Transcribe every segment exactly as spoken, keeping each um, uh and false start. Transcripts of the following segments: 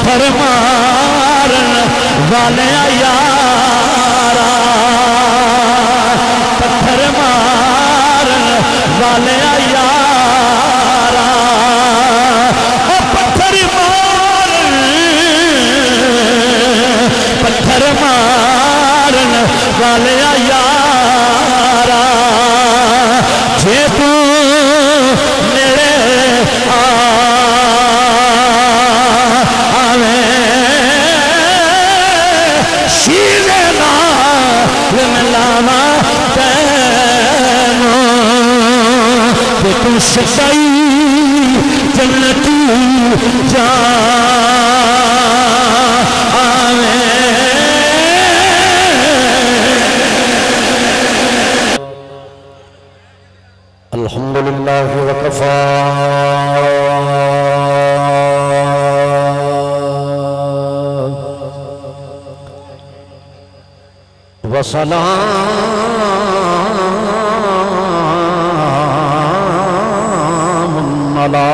پتھر مارن والے یارا پتھر مارن والے یارا پتھر مارن پتھر مارن والے یارا جے تو میرے آویں شیرے نال ملاوا تینوں کہ تو سچائی جنتی جا الحمدللہ وکفا وسلام علی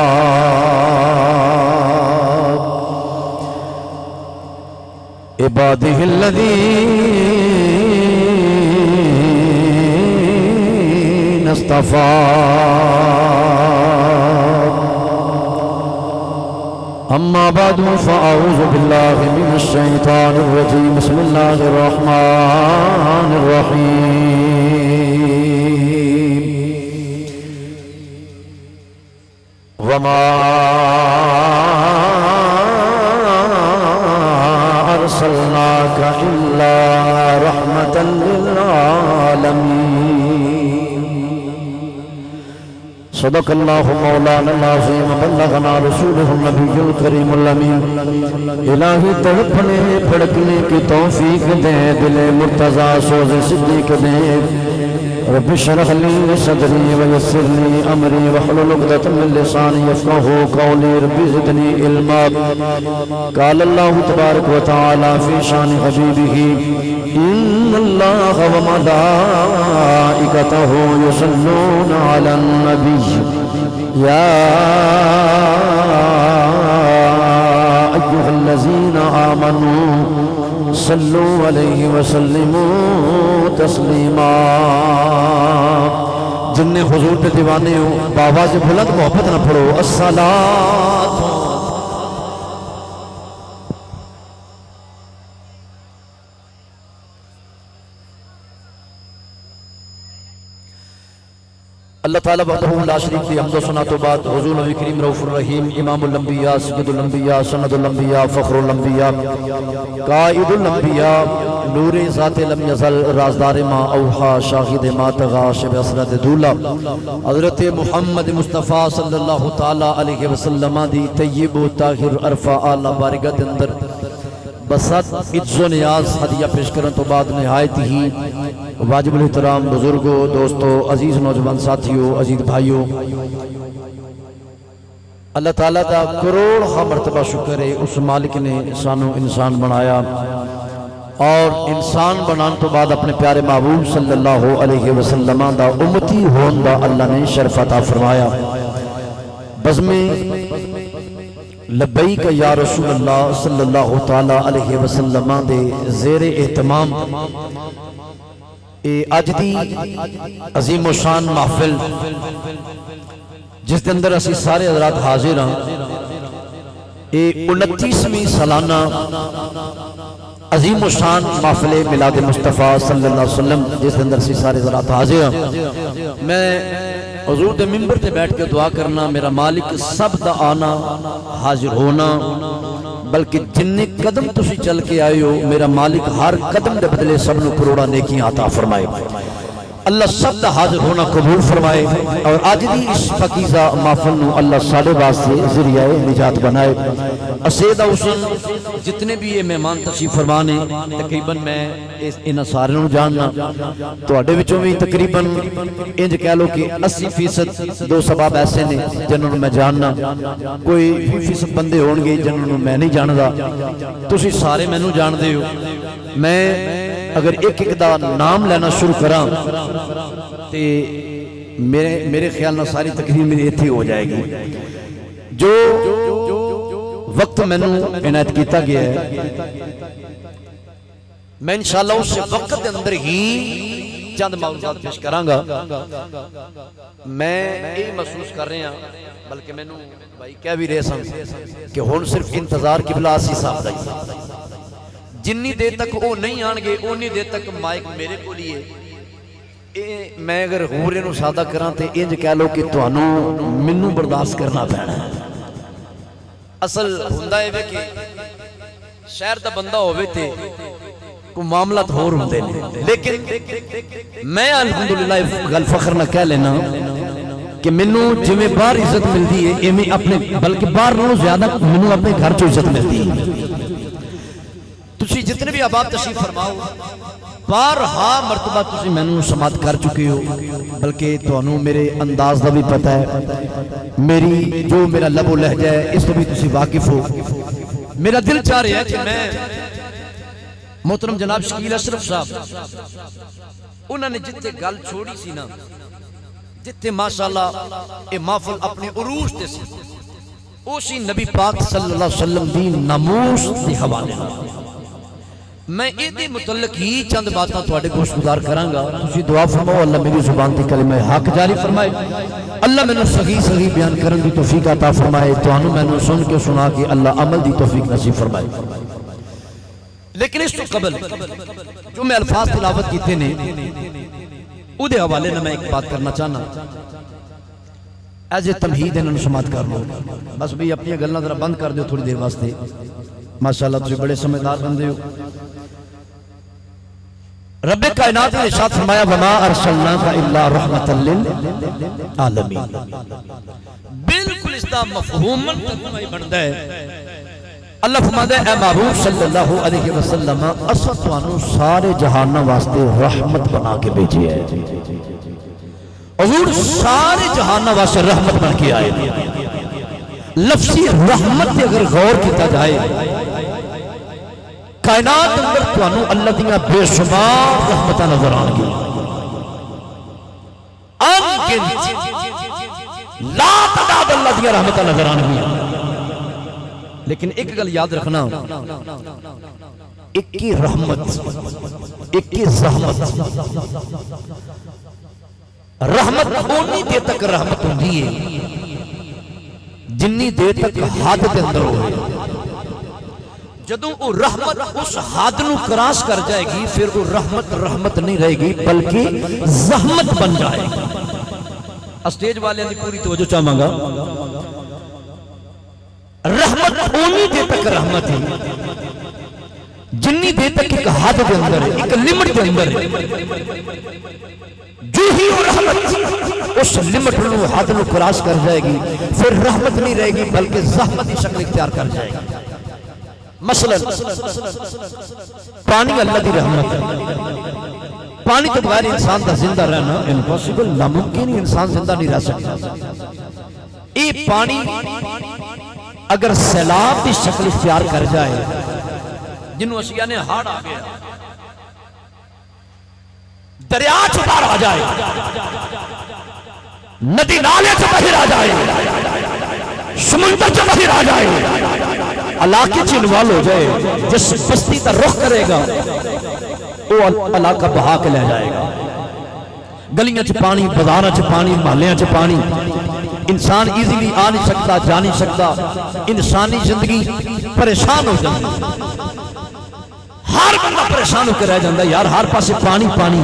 عبادہ الذین اصطفیٰ اما بعد فاعوذ باللہ من الشیطان الرجیم بسم اللہ الرحمن الرحیم وما ارسلناک الا رحمتا للعالمین صدق اللہ مولانا العظیم بلغنا رسولہ النبی الکریم الامین الہی تڑپنے پھڑکنے کی توفیق دے دل مرتضی سوز صدیق دے رب اشرح لی صدری ویسر لی امری واحلل عقدۃ من لسانی یفقهوا قولی رب زدنی علما قال اللہ تبارک و تعالی فی شان حبیبہ ان اللہ وملائکتہ یصلون علی النبی یا ایہا الذین آمنوا صلو علیہ وسلموا تسلیما جن نے حضور پہ دیوانے ہو بآواز بلند محبت نہ پڑھو الصلاۃ اللہ تعالیٰ وحدہ لا شریک کی حمد و ثنا تو بعد حضور نبی کریم رؤوف الرحیم امام الانبیاء سید الانبیاء سند الانبیاء فخر الانبیاء قائد الانبیاء نور ذات لم یزل رازدار ما اوحا شاہد ما تغا شب اسرد دولا حضرت محمد مصطفیٰ صلی اللہ تعالیٰ علیہ وسلم دی طیب و طاہر عرفہ آلہ بارگت اندر بسات عجز و نیاز ہدیہ پیش کرن تو بعد نہایت ہی واجب الاحترام بزرگوں دوستوں عزیز نوجوان ساتھیوں عزیز بھائیوں اللہ تعالیٰ دا کروڑ ہاں مرتبہ شکر ہے اس مالک نے انسانوں انسان بنایا اور انسان بنان تو بعد اپنے پیارے محبوب صلی اللہ علیہ وسلم دا امتی ہون دا اللہ نے شرف عطا فرمایا بزم لبیک یا رسول اللہ صلی اللہ تعالیٰ علیہ وسلم دے زیر اہتمام اج دی عظیم و شان محفل جس دے اندر اسی سارے حضرات حاضر ہیں انتیسویں سالانہ عظیم و شان محفل میلاد مصطفیٰ صلی اللہ علیہ وسلم جس دے اندر اسی سارے حضرات حاضر ہیں میں حضور دے منبر تے بیٹھ کے دعا کرنا میرا مالک سب دا آنا حاضر ہونا بلکہ جننے قدم تسی چل کے آئے ہو میرا مالک ہر قدم دے بدلے سب نو کروڑا نیکیاں عطا فرمائے اللہ سب دا حاضر ہونا قبول فرمائے اور آج دی اس فقیزہ محفل نو اللہ ساڑھے واسطے ذریعہ نجات بنائے اسیدہ حسن جتنے بھی یہ مہمان تشریف فرمانے تقریباً میں انہاں سارے نو جاننا تو اڈے وچوں بھی تقریباً انج کہہ لو کہ اسی فیصد دو سباب ایسے نے جنہوں میں جاننا کوئی فیصد بندے ہونگے جنہوں میں نہیں جاندہ تسی سارے میں نو جان دے ہو میں اگر ایک ایک دا نام لینا شروع کرام تے میرے خیال نہ ساری تقریر میری ایتھی ہو جائے گی جو وقت میں نے عنایت کیتا گیا ہے میں انشاءاللہ اس وقت کے اندر ہی چند موضوعات پیش کرانگا میں یہ محسوس کر رہے ہیں بلکہ میں نے بھائی کہہ بھی رہے سن کہ ہون صرف انتظار کی بلا سی صاحب دائی جنی دیر تک وہ نہیں آنگے اونی دیر تک مائک میرے کو لیے میں اگر غورے نو سادہ کران تے انج کہہ لو کہ توانو منو برداشت کرنا پینا ہے اصل ہوندہ ہے کہ شہر دا بندہ ہوئے تھے کو معاملات ہو رہے ہیں لیکن میں الحمدللہ غل فخر نہ کہہ لینا کہ منو جمیں بار عزت ملتی ہے ایمیں اپنے بلکہ بار نو زیادہ منو اپنے گھر چو عزت ملتی ہے تسی جتنے بھی آباد تشریف فرماؤ بار ہاں مرتبہ تسی میں نے سماعت کر چکے ہو بلکہ تو انہوں میرے انداز دا بھی پتہ ہے میری جو میرا لب و لہجہ ہے اس تو بھی تسی واقف ہو میرا دل چاہ رہا ہے کہ میں محترم جناب شکیل اشرف صاحب انہوں نے جتے گل چھوڑی سی نا جتے ماشاءاللہ اے محفل اپنے عروج تے سی اسی نبی پاک صلی اللہ علیہ وسلم دی ناموس دی حوالے میں ایدے متعلق ہی چند باتاں تو اڈے گوش گزار کرانگا تسی دعا فرماؤ اللہ میری زبان تی کلمہ حق جاری فرمائے اللہ میں نے صحیح صحیح بیان کرن دی توفیق عطا فرمائے تو انہوں میں نے سن کے سنا کہ اللہ عمل دی توفیق نصیب فرمائے لیکن اس تو قبل جو میں الفاظ تلاوت کیتے نے او دے حوالے نہ میں ایک بات کرنا چاہنا ایز تمہید انہوں سماعت کر لو بس بھی اپنی گلنا ذرا بند کر دیو تھوڑی دیر واسطے ماشاءاللہ تجھے بڑے سمجھدار بندے ہو رب کائنات نے ارشاد فرمایا وما ارسلناک الا رحمتا للعالمین بالکل اس دا مفہوم ترجمہ بنتا ہے اللہ فرماتا ہے اے معروف صلی اللہ علیہ وسلم اسا توانوں سارے جہانوں واسطے رحمت بنا کے بھیجی ہے حضور سارے جہانوں واسطے رحمت بن کے آئے لفظی رحمت اگر غور کیتا جائے کائنات اندر توانوں اللہ دیاں بے شمار رحمتہ نظر آنگی انگنت لا تعداد اللہ دیاں رحمتہ نظر آنگی لیکن ایک گل یاد رکھنا ایک کی رحمت ایک کی زحمت رحمت اونی دیر تک رحمت ہوں دیئے جنی دیر تک حد کے اندر ہوئے جدوں وہ رحمت اس حد نو کراس کر جائے گی پھر وہ رحمت رحمت نہیں رہے گی بلکہ زحمت بن جائے گی اسٹیج والے نے پوری توجہ چاہ مانگا رحمت اونی دیر تک رحمت ہے جنی دیر تک ایک حد کے اندر ہے ایک لمٹ کے اندر ہے جو ہی وہ رحمت اس لمٹ نو حد نو کراس کر جائے گی پھر رحمت نہیں رہے گی بلکہ زحمت شکل اختیار کر جائے گی مثلا پانی اللہ دی رحمت ہے پانی تو بغیر انسان دا زندہ رہنا امپوسیبل ناممکن ہی انسان زندہ نہیں رہ سکتا یہ پانی اگر سیلاب کی شکل اختیار کر جائے جنہوں اشیاء نے ہاڑ آ گیا دریا چھپار آ جائے ندی نالے سے باہر آ جائے سمندر سے باہر آ جائے علاقے چنوال ہو جائے جس بستی تا رخ کرے گا وہ علاقہ بہا کے لے جائے گا گلیاں چھ پانی بازاراں چھ پانی محلیاں چھ پانی انسان ایزیلی آ نہیں سکتا جا نہیں سکتا انسانی زندگی پریشان ہو جائے ہر بندہ پریشان ہو کے رہ جاندہ یار ہر پاسے پانی پانی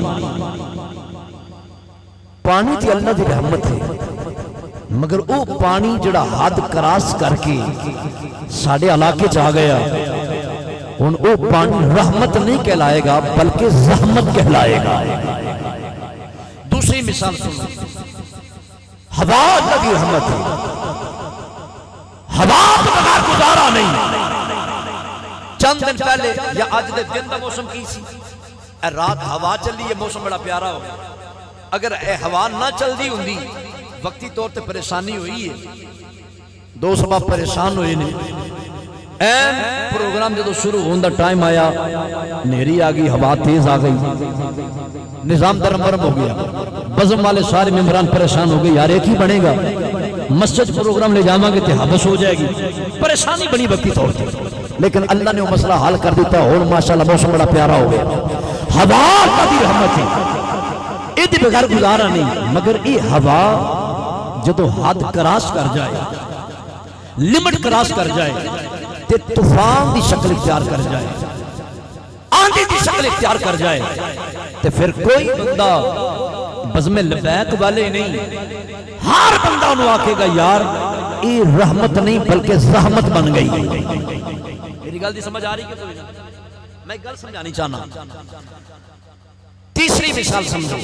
پانی تھی اللہ دی رحمت ہے مگر او پانی جڑا حد کراس کر کے ساڑھے علاقے چاہ گیا ان او پانی رحمت نہیں کہلائے گا بلکہ زحمت کہلائے گا دوسری مثال سنو ہوا اللہ کی رحمت ہے ہوا تو بغیر گزارا نہیں چند دن پہلے یا آج دے دن دا موسم کی سی اے رات ہوا چلی یہ موسم بڑا پیارا ہو اگر اے ہوا نہ چل دی ہوں دی وقتی طور تے پریشانی ہوئی ہے دو سبب پریشان ہوئے نے این پروگرام جدو شروع ہوندہ ٹائم آیا نیری آگئی ہوا تیز آگئی نظام درم برم ہو گیا بزم والے سارے ممبران پریشان ہو گئے یار ایک ہی بنے گا مسجد پروگرام لے جاواں گے تے حبس ہو جائے گی، پریشانی بنی وقتی طور پہ، لیکن اللہ نے وہ مسئلہ حل کر دیتا اور ماشاءاللہ موسم بڑا پیارا ہو گیا۔ ہوا اللہ دی رحمت ہے، یہ بغیر گزارا نہیں، مگر یہ ہوا جدو حد کراس کر جائے، لمٹ کراس کر جائے تے طوفان دی شکل اختیار کر جائے، آندھی دی شکل اختیار کر جائے، تے پھر کوئی بندہ بزم لبیک والے نہیں، ہر بندہ انہوں آکے گا یار یہ رحمت نہیں بلکہ زحمت بن گئی۔ میری گل دی سمجھ آ رہی کہ میں گل سمجھانی چاہنا۔ تیسری مثال سمجھو،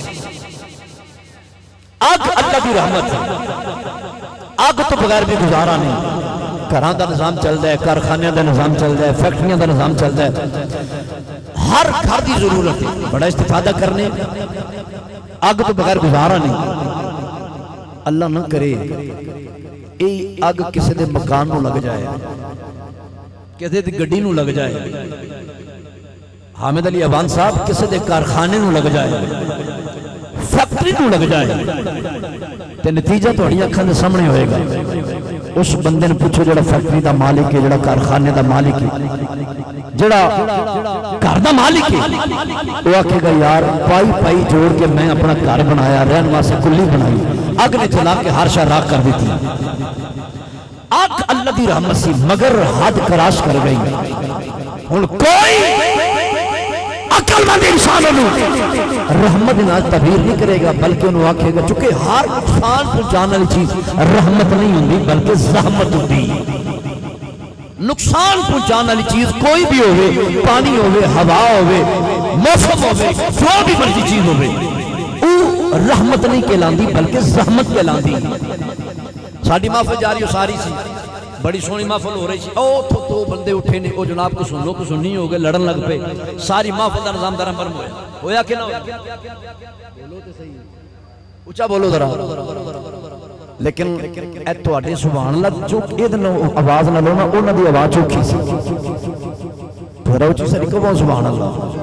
آگ اللہ دی رحمت ہے، آگ تو بغیر بھی گزارا نہیں، گھران دا نظام چل رہا ہے، کارخانے دا نظام چل رہا ہے، فیکٹریاں دا نظام چل رہا ہے، ہر گھر دی ضرورت ہے بڑا استفادہ کرنے، آگ تو بغیر گزارا نہیں۔ اللہ نہ کرے اے آگ کسی دے مکان نو لگ جائے، کسی دے گڈی نو لگ جائے، حامد علی ابان صاحب کسی دے کارخانے نو لگ جائے، فیکٹری نو لگ جائے، تے نتیجہ تو اڑی اکھاں دے سامنے ہوئے گا۔ اس بندے نے پوچھو جڑا فیکٹری دا مالک ہے، جڑا کارخانے دا مالک ہے، جڑا گھر دا مالک ہے، وہ آکھے گا یار پائی پائی جوڑ کے میں اپنا گھر بنایا، رہن واسطے کلی بنائی، آگ نے چلا کے ہر شاہ راک کر دیتی۔ آگ اللہ دی رحمت سی مگر حد کراش کر گئی۔ ان کوئی عقل مند انسان انہوں رحمت نال تعبیر نہیں کرے گا، بلکہ انہوں آکھے گا چونکہ ہر انسان کو جانے والی چیز رحمت نہیں ہوندی بلکہ زحمت ہوندی۔ نقصان پہنچانے والی چیز کوئی بھی ہوئے، پانی ہوئے، ہوا ہوئے، موسم ہوئے، جو بھی مرضی چیز ہوئے، وہ رحمت نہیں کہلاندی بلکہ زحمت کہلاندی۔ ساڑھی محفل جاری ہو ساری سی، بڑی سونی محفل ہو رہی سی، او تو تو بندے اٹھے نے، او جناب کو سن لو کو سننی ہو گئے، لڑن لگ پہ، ساری محفل دا نظام درم برم ہویا ہویا کہ نہ ہویا؟ بولو تے صحیح اچھا بولو ذرا۔ لیکن اے تو آٹے سبحان اللہ چوک ایدن آواز نہ لونا، اونا دی آواز چوکی سی پھر اوچی سے لکھو بہن سبحان اللہ،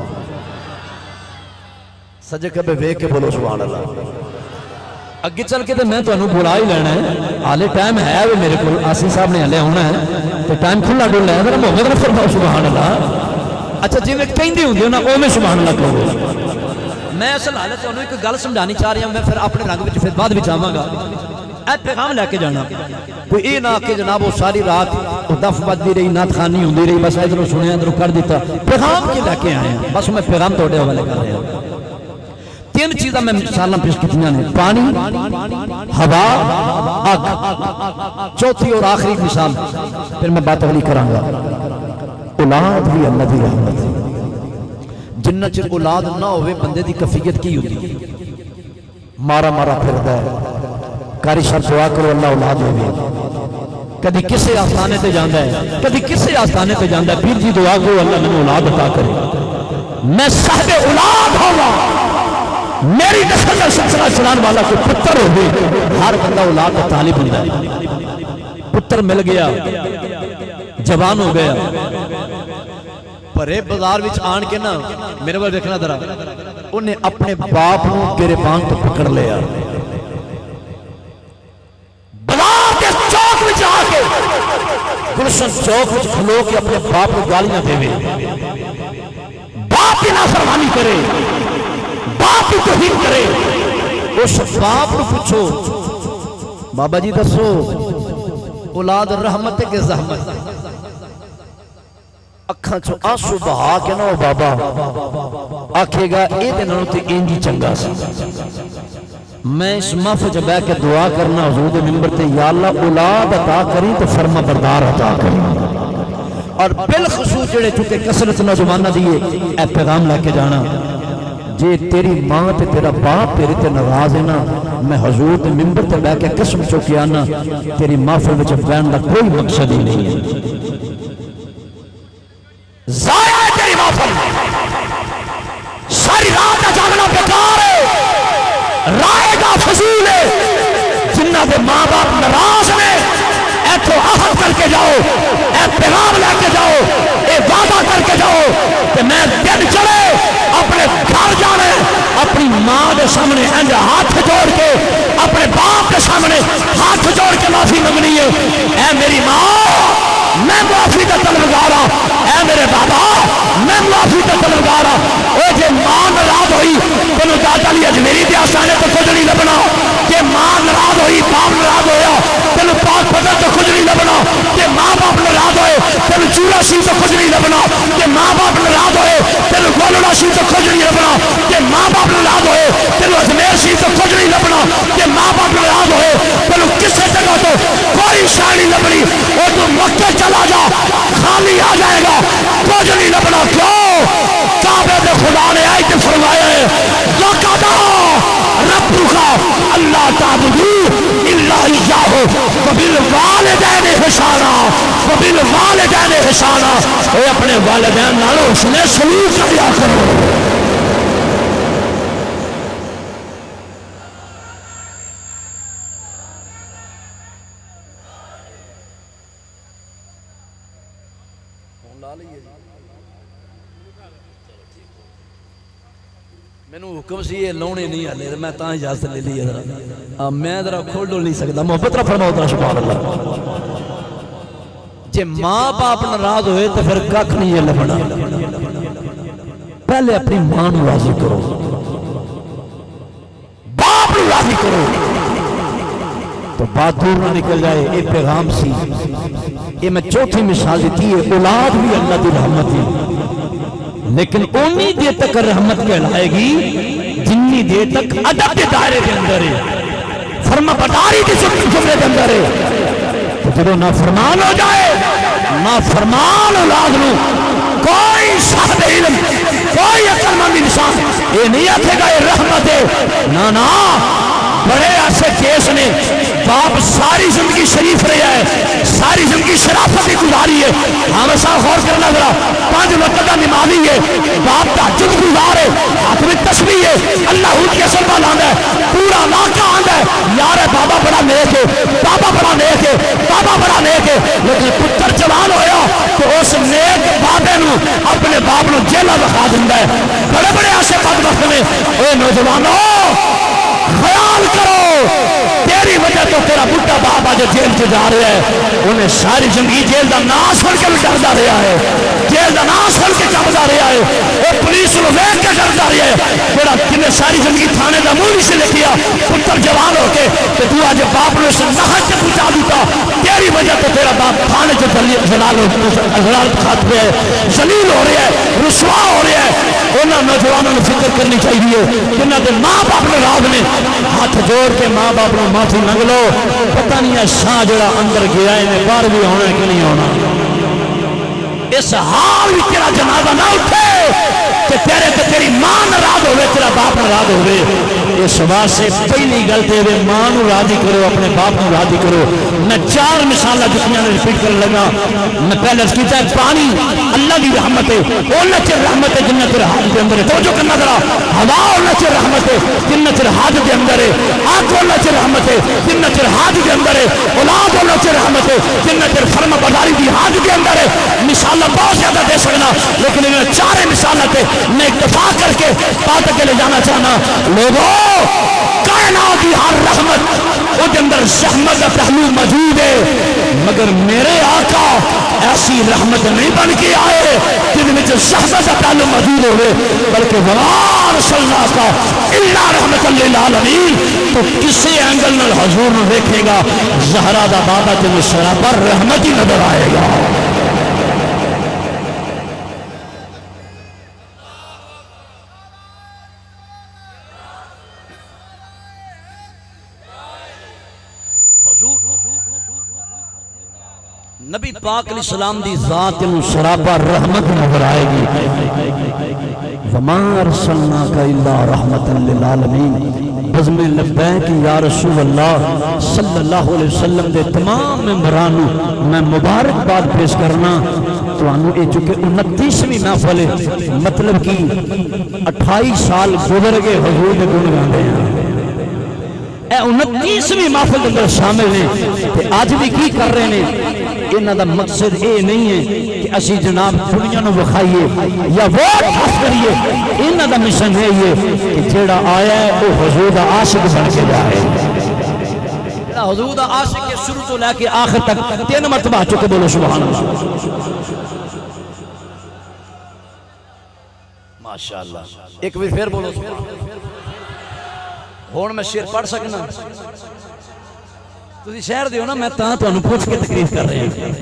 سجے کبھے وے کے بولو سبحان اللہ۔ اگے چل کے تو میں تو انہوں بلا ہی لینا ہے، آلے ٹائم ہے وہ میرے کو آسی صاحب نے آلے ہونا ہے تو ٹائم کھلا ڈول لیا ہے، محمد نے فرماؤ سبحان اللہ۔ اچھا جی میں کہیں دی ہوں دی نا او میں سبحان اللہ کہوں، میں اصل حالت انہوں ایک گل سمجھانی چاہ رہی ہوں، میں پھر اپنے رنگ وچ پھر بعد وچ آواں گا۔ اے پیغام لے کے جانا کوئی اے نہ کہ جناب وہ ساری رات دف بجتی رہی، نعت خوانی ہوندی رہی، بس ادھروں سنیا ادھروں کر دیتا، پیغام کے لے کے آئے ہیں، بس میں پیغام توڑے حوالے کر رہا ہوں۔ تین چیزاں میں مثالاں پیش کیتیاں نے، پانی، ہوا، آگ۔ چوتھی اور آخری مثال پھر میں بات اگلی کراں گا، اولاد بھی اللہ دی رحمت ہے۔ جنہ چر اولاد نہ ہوئے بندے دی کفیت کی ہوتی، مارا مارا پھردا ہے، کاری شاہ دعا کرو اللہ اولاد ہوئے، کدی کسے آستانے تے جاندہ ہے، کدی کسے آستانے تے جاندہ ہے، پیر جی دعا کرو اللہ میں اولاد عطا کرے، میں صاحب اولاد ہوں، میری نسل میں سلسلہ چلان والا کوئی پتر ہو گئے، ہر بندہ اولاد کا طالب ہوتا ہے، پتر مل گیا، جوان ہو گیا، پرے بازار وچ آن کے نا میرے بار دیکھنا درہ انہیں اپنے باپ کو گریبان تو پکڑ لیا، بازار کے چوک وچ آ کے گلشن چوک وچ کھلو کے اپنے باپ کو گالیاں دے ہوئے، باپ کی نافرمانی کرے، باپ کی توہین کرے، اس باپ کو پوچھو بابا جی دسو اولاد رحمت ہے کہ زحمت؟ اکھاں چھو آنسو بہا کے نہ ہو بابا آکھے گا اے دے ننو تے اینجی چنگا سی۔ میں اس محفل جب ہے کہ دعا کرنا حضور دے منبر تے یا اللہ اولاد عطا کریں تو فرما بردار عطا کریں، اور بالخصوص جڑے چونکہ کثرت نوجوانہ دیئے اے پیغام لے کے جانا، جے تیری ماں تے تیرا باپ تیرے تے ناراض ہے نا، میں حضور تے منبر تے بیٹھ کے قسم چوکی آنا تیری محفل وچ بیان دا کوئی مقصد ہی نہیں ہے، ضائع ہے تیری محفل، ساری رات کا جاگنا بیکار ہے، رائے گا فضول ہے، جنہ دے ماں باپ ناراض نے اے تو عہد کر کے جاؤ، اے پیغام لے کے جاؤ، اے وعدہ کر کے جاؤ کہ میں دن چڑے اپنے گھر جانے، اپنی ماں دے سامنے انجا ہاتھ جوڑ کے، اپنے باپ کے سامنے ہاتھ جوڑ کے اے میری ماں میں معافی کا طلبگار ہوں، اے میرے بابا میں معافی کا طلبگار ہوں۔ او جے ماں ناراض ہوئی تینوں داتا علی اجمیری دی آسانے تو کچھ نہیں لبنا، کہ ماں ناراض ہوئی باپ ناراض ہویا تینوں پاک پتر تو کچھ نہیں لبنا، کہ ماں باپ ناراض ہوئے تینوں چورا سی تو کچھ نہیں لبنا، کہ ماں باپ ناراض ہوئے تینوں گولڑا سی تو کچھ نہیں لبنا، کہ ماں باپ ناراض ہوئے تینوں اجمیر سی تو کچھ نہیں لبنا، کہ ماں باپ ناراض ہوئے تینوں کسے جگہ تو کوئی شاہ نہیں لبنی، اور تو مکے چلا جا خالی آ جائے گا کچھ نہیں لبنا۔ کیوں؟ کعبے دے خدا نے آیت فرمایا ہے لَقَدَا رَبُّكَ أَلَّا تَعْبُدُوا إِلَّا إِيَّاهُ وَبِالْوَالِدَيْنِ إِحْسَانًا وَبِالْوَالِدَيْنِ إِحْسَانًا۔ اے اپنے والدین نال حسن سلوک کیا کرو۔ مینوں حکم سی یہ لونے نہیں آلے میں تاں اجازت لے لی ذرا میں ذرا کھول ڈول نہیں سکتا محبت را فرماؤ ذرا سبحان اللہ۔ جے ماں باپ ناراض ہوئے تو پھر ککھ نہیں یہ لبنا، پہلے اپنی ماں نو راضی کرو باپ نو راضی کرو تو بات دور نہ نکل جائے۔ یہ پیغام سی، یہ میں چوتھی مثال دیتی ہے، اولاد بھی اللہ دی رحمت ہے لیکن انی دیر تک رحمت کہلائے گی جنی دیر تک ادب کے دائرے کے اندر ہے، فرما برداری کی جملے کے اندر ہے۔ تو جب نافرمان ہو جائے نافرمان اولاد نو کوئی صاحب علم کوئی عقل مند انسان یہ نہیں آتے گا یہ رحمت ہے، نا نا بڑے ایسے کیس نے باپ ساری زندگی شریف رہا ہے ساری زندگی شرافت ہی گزاری ہے، ہمیشہ غور کرنا ذرا پانچ وقت کا نمازی ہے باپ تہجد گزار ہے ہاتھ میں تسبیح ہے اللہ ہو کے اثر پال آندا ہے پورا علاقہ آندا ہے یار بابا بڑا نیک ہے بابا بڑا نیک ہے بابا بڑا نیک ہے، لیکن پتر جوان ہویا تو اس نیک بابے نو اپنے باپ نو جیلہ دکھا دیندا ہے۔ بڑے بڑے ایسے بدبخت نے، اے نوجوانوں خیال کرو تیری وجہ تو تیرا بڑا بابا جو جیل سے جا رہا ہے انہیں ساری زندگی جیل دا نام سن کے بھی ڈردا رہا ہے، جیل دا نام سن کے چپدا رہا ہے، وہ پولیس نو ویکھ کے ڈردا رہا ہے، بڑا جنہیں ساری زندگی تھانے دا منہ نہیں سے لکھیا پتر جوان ہو کے کہ تو آج باپ نے اسے نہج سے پہنچا دیتا تیری وجہ تو تیرا باپ تھانے سے جلال حضرات خاتمے ہے ذلیل ہو رہا ہے رسوا ہو رہا ہے۔ انہاں نوجوانوں نے فکر کرنی چاہیے جنہاں دے ماں باپ نے راز نے ہاتھ جوڑ کے ماں باپ نے معافی منگ لو، پتہ نہیں ہے شاہ جڑا اندر گیا ہے باہر بھی ہونا ہے کہ نہیں ہونا، اس حال بھی تیرا جنازہ نہ اٹھے کہ تیرے تے تیری ماں ناراض ہوئے تیرا باپ ناراض ہوئے۔ اس واسطے پہلی گل تے وے ماں نو راضی کرو اپنے باپ نو راضی کرو۔ میں چار مثالاں جتنیاں نے ریپیٹ کرنے لگا، میں پہلے اس کیتا ہے پانی اللہ دی رحمت ہے اللہ چ رحمت ہے جنت رحمت دے اندر ہے، توجہ کرنا ذرا، ہوا اللہ چ رحمت ہے جنت رحمت دے اندر ہے، آگ اللہ چ رحمت ہے جنت رحمت دے اندر ہے، اولاد اللہ چ رحمت ہے جنت فرما برداری دی حد دے اندر ہے۔ مثالاں بہت زیادہ دے سکنا لیکن انہیں چارے مثالاں تے میں اکتفا کر کے بات کے لے جانا چاہنا۔ لوگوں کائنات کی ہر رحمت وہ اندر زحمت کا پہلو موجود ہے مگر میرے آقا ایسی رحمت نہیں بن کے آئے جن میں زحمت کا پہلو موجود ہوئے بلکہ وَمَا أَرْسَلْنَاكَ إِلَّا رَحْمَةً لِلْعَالَمِينَ۔ تو کسی اینگل میں حضور نے دیکھے گا زہرا دا بابا تمہیں سرا پر رحمت ہی نظر آئے گا۔ نبی پاک علیہ السلام دی ذات نو سراپا رحمت نظر آئے گی۔ وَمَا أَرْسَلْنَاكَ إِلَّا رَحْمَةً لِلْعَالَمِينَ۔ بزم لبیک یا رسول اللہ صلی اللہ علیہ وسلم دے تمام ممبرانو میں مبارک بات پیش کرنا تو انہوں اے چکے انتیسویں محفل ہے مطلب کی اٹھائیس سال گزر گئے حضور دے گن گاندے ہیں، اے انتیسویں محفل اندر شامل ہیں کہ آج بھی کی کر رہے ہیں۔ انہاں دا مقصد اے نہیں ہے کہ اسی جناب دنیا نو بخائیے یا ووٹ خاص کریے، انہاں دا مشن ہے یہ کہ جیڑا آیا ہے وہ حضور دا عاشق بن کے جائے، جیڑا حضور دا عاشق شروع تو لے کے آخر تک تین مرتبہ چکے بولو سبحان اللہ ماشاءاللہ ایک بھی پھر بولو سبحان اللہ ہون میں شیر پڑھ سکنا تسی شہر دیو نا میں تاں تو انہوں پوچھ کے تقریب کر رہے ہیں